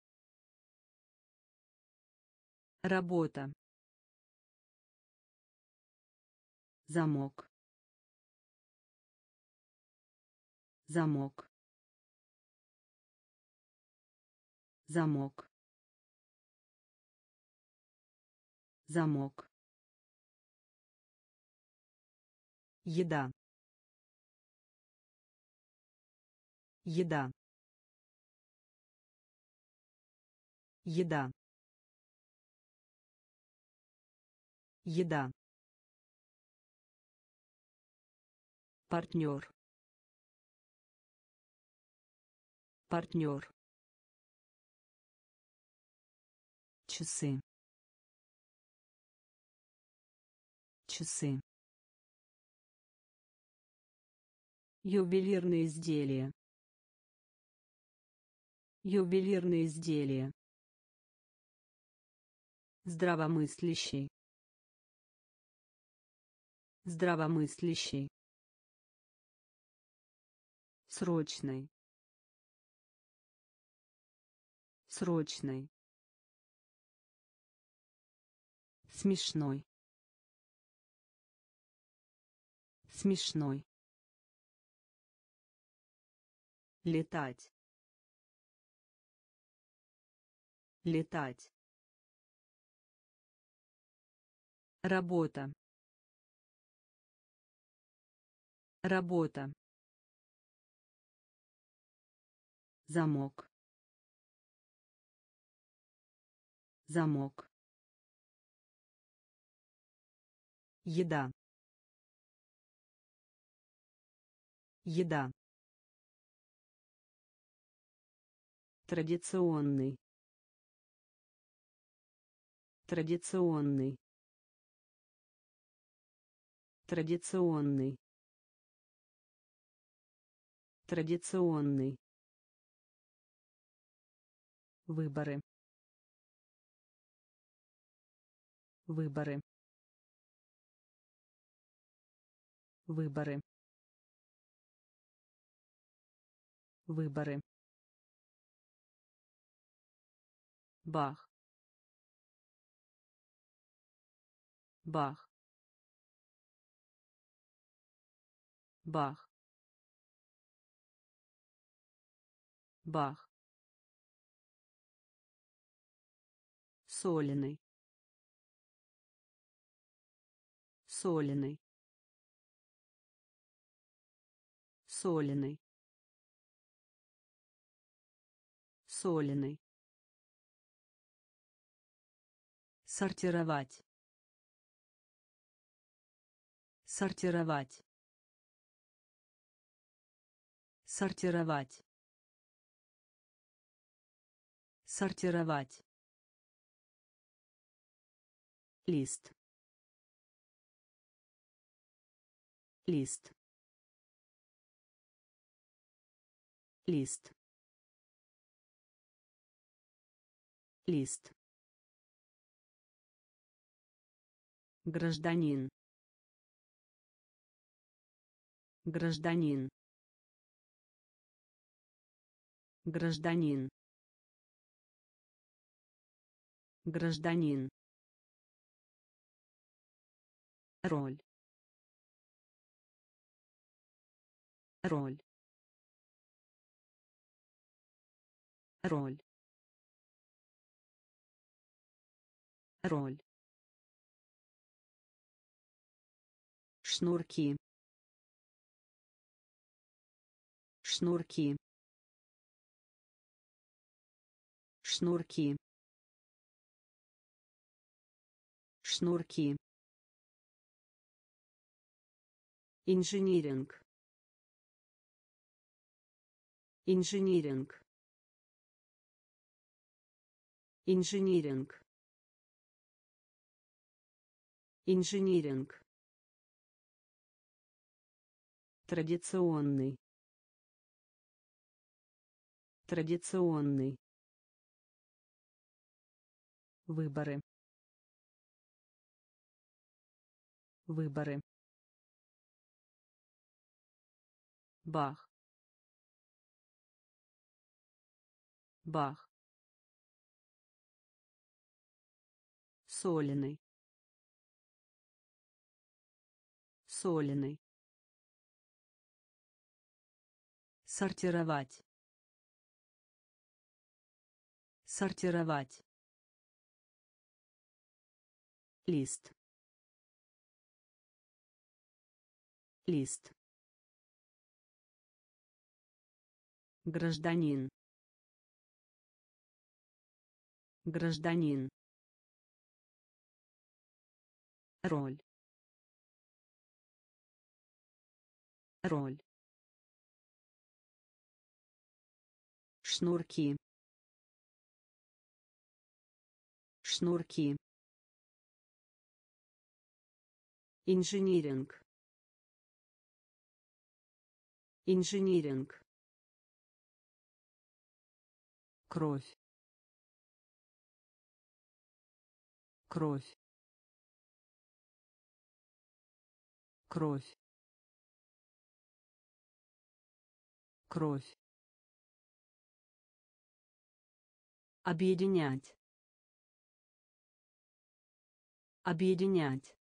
Работа. Замок. Замок. Замок. Замок. Еда. Еда. Еда. Еда. Партнер. Партнер. Часы. Часы. Ювелирные изделия. Ювелирные изделия. Здравомыслящий. Здравомыслящий. Срочный. Срочный. Смешной. Смешной. Летать. Летать. Работа. Работа. Замок. Замок. Еда. Еда. Традиционный. Традиционный. Традиционный. Традиционный. Выборы. Выборы. Выборы. Выборы. Бах. Бах. Бах. Бах. Соленый. Соленый. Соленый. Соленый. Сортировать. Сортировать. Сортировать. Сортировать. Лист. Лист. Лист. Лист. Гражданин. Гражданин. Гражданин. Гражданин. Роль. Роль. Роль. Роль. Шнурки. Шнурки. Шнурки. Шнурки. Инжиниринг. Инжиниринг. Инжиниринг. Инжиниринг. Традиционный. Традиционный. Выборы. Выборы. Бах. Бах. Соленый. Соленый. Сортировать. Сортировать. Лист. Лист. Гражданин. Гражданин. Роль. Роль. Шнурки. Шнурки. Инжиниринг. Инжиниринг. Кровь. Кровь. Кровь. Кровь. Объединять. Объединять.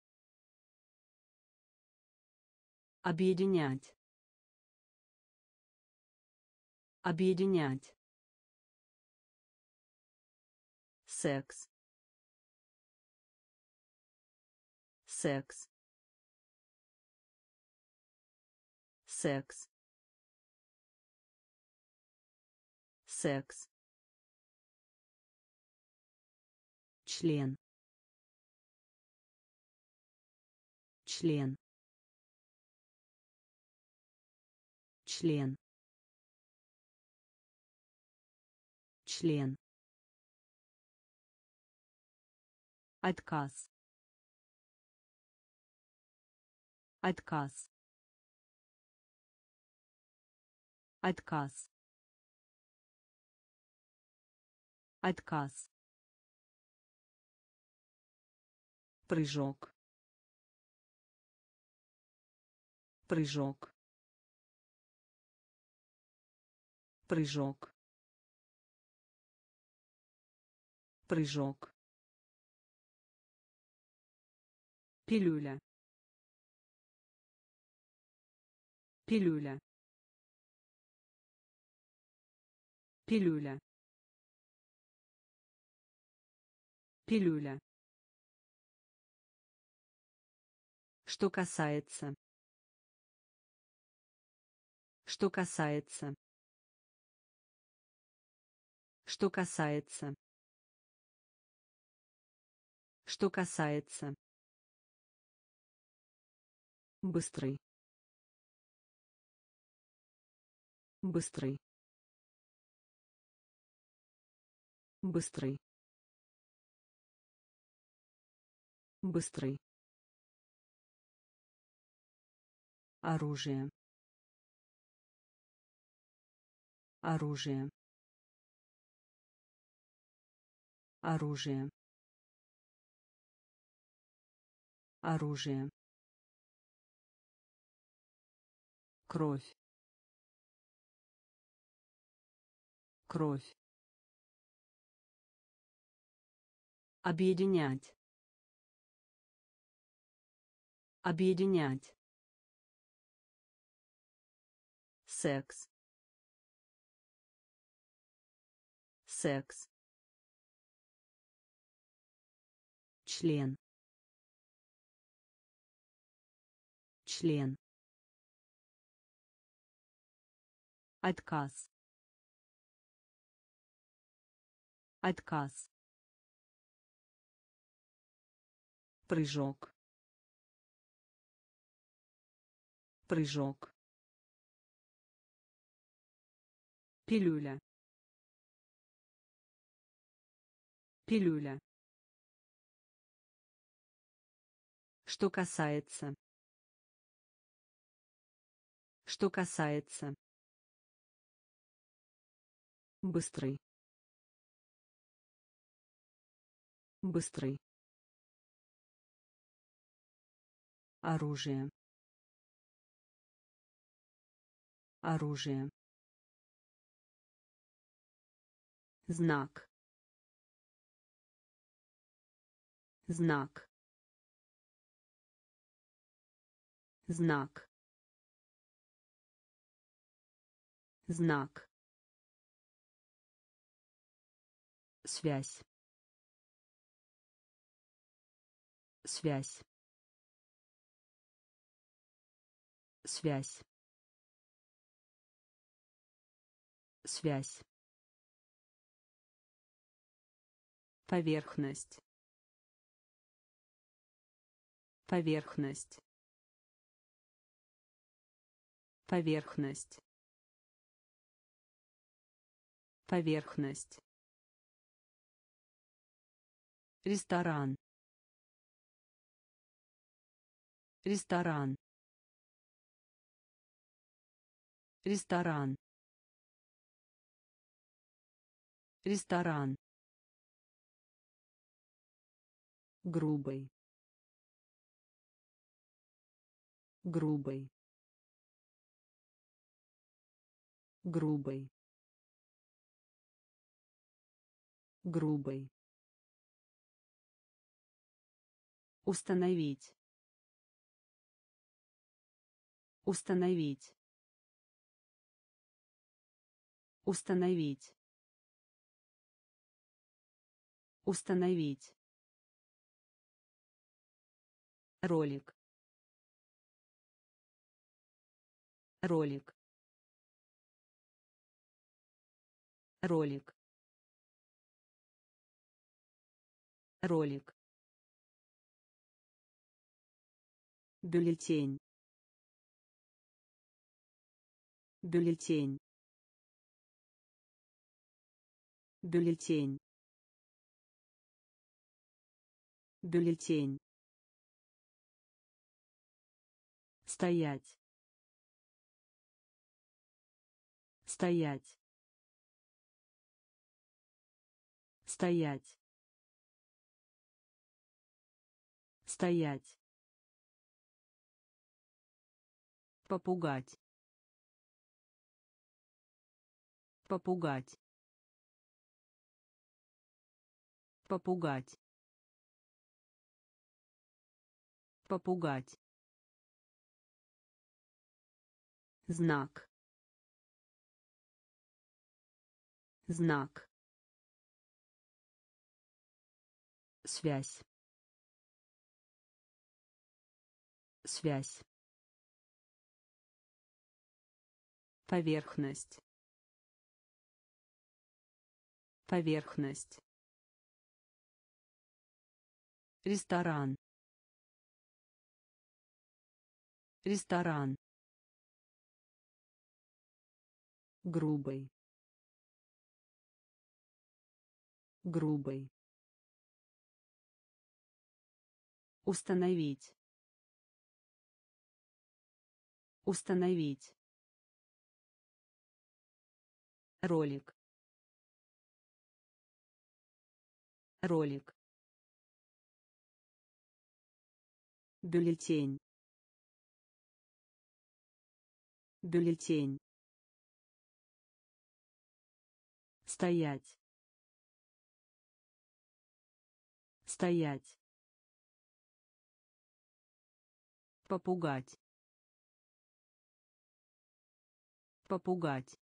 Объединять. Объединять. Секс. Секс. Секс. Секс. Член. Член. Член. член, отказ, отказ, отказ, отказ, прыжок, прыжок, прыжок, прыжок, пилюля, пилюля, пилюля, пилюля. Что касается. Что касается. Что касается. Что касается. Быстрый. Быстрый. Быстрый. Быстрый. Оружие. Оружие. Оружие. Оружие. Кровь. Кровь. Объединять. Объединять. Секс. Секс. Член. Член. Отказ. Отказ. Прыжок. Прыжок. Пилюля. Пилюля. Что касается. Что касается. Быстрый. Быстрый. Оружие. Оружие. Знак. Знак. Знак. Знак. Связь. Связь. Связь. Связь. Поверхность. Поверхность. Поверхность. Поверхность. Ресторан. Ресторан. Ресторан. Ресторан. Грубый. Грубый. Грубый. Грубый. Установить. Установить. Установить. Установить. Ролик. Ролик. Ролик. Ролик. Бюллетень. Бюллетень. Бюллетень. Бюллетень. Стоять. Стоять. Стоять. Стоять. Попугать. Попугать. Попугать. Попугать. Знак. Знак. Связь. Связь. Поверхность. Поверхность. Ресторан. Ресторан. Грубый. Грубый. Установить. Установить. Ролик. Ролик. Бюллетень. Бюллетень. Стоять. Стоять. Попугать. Попугать.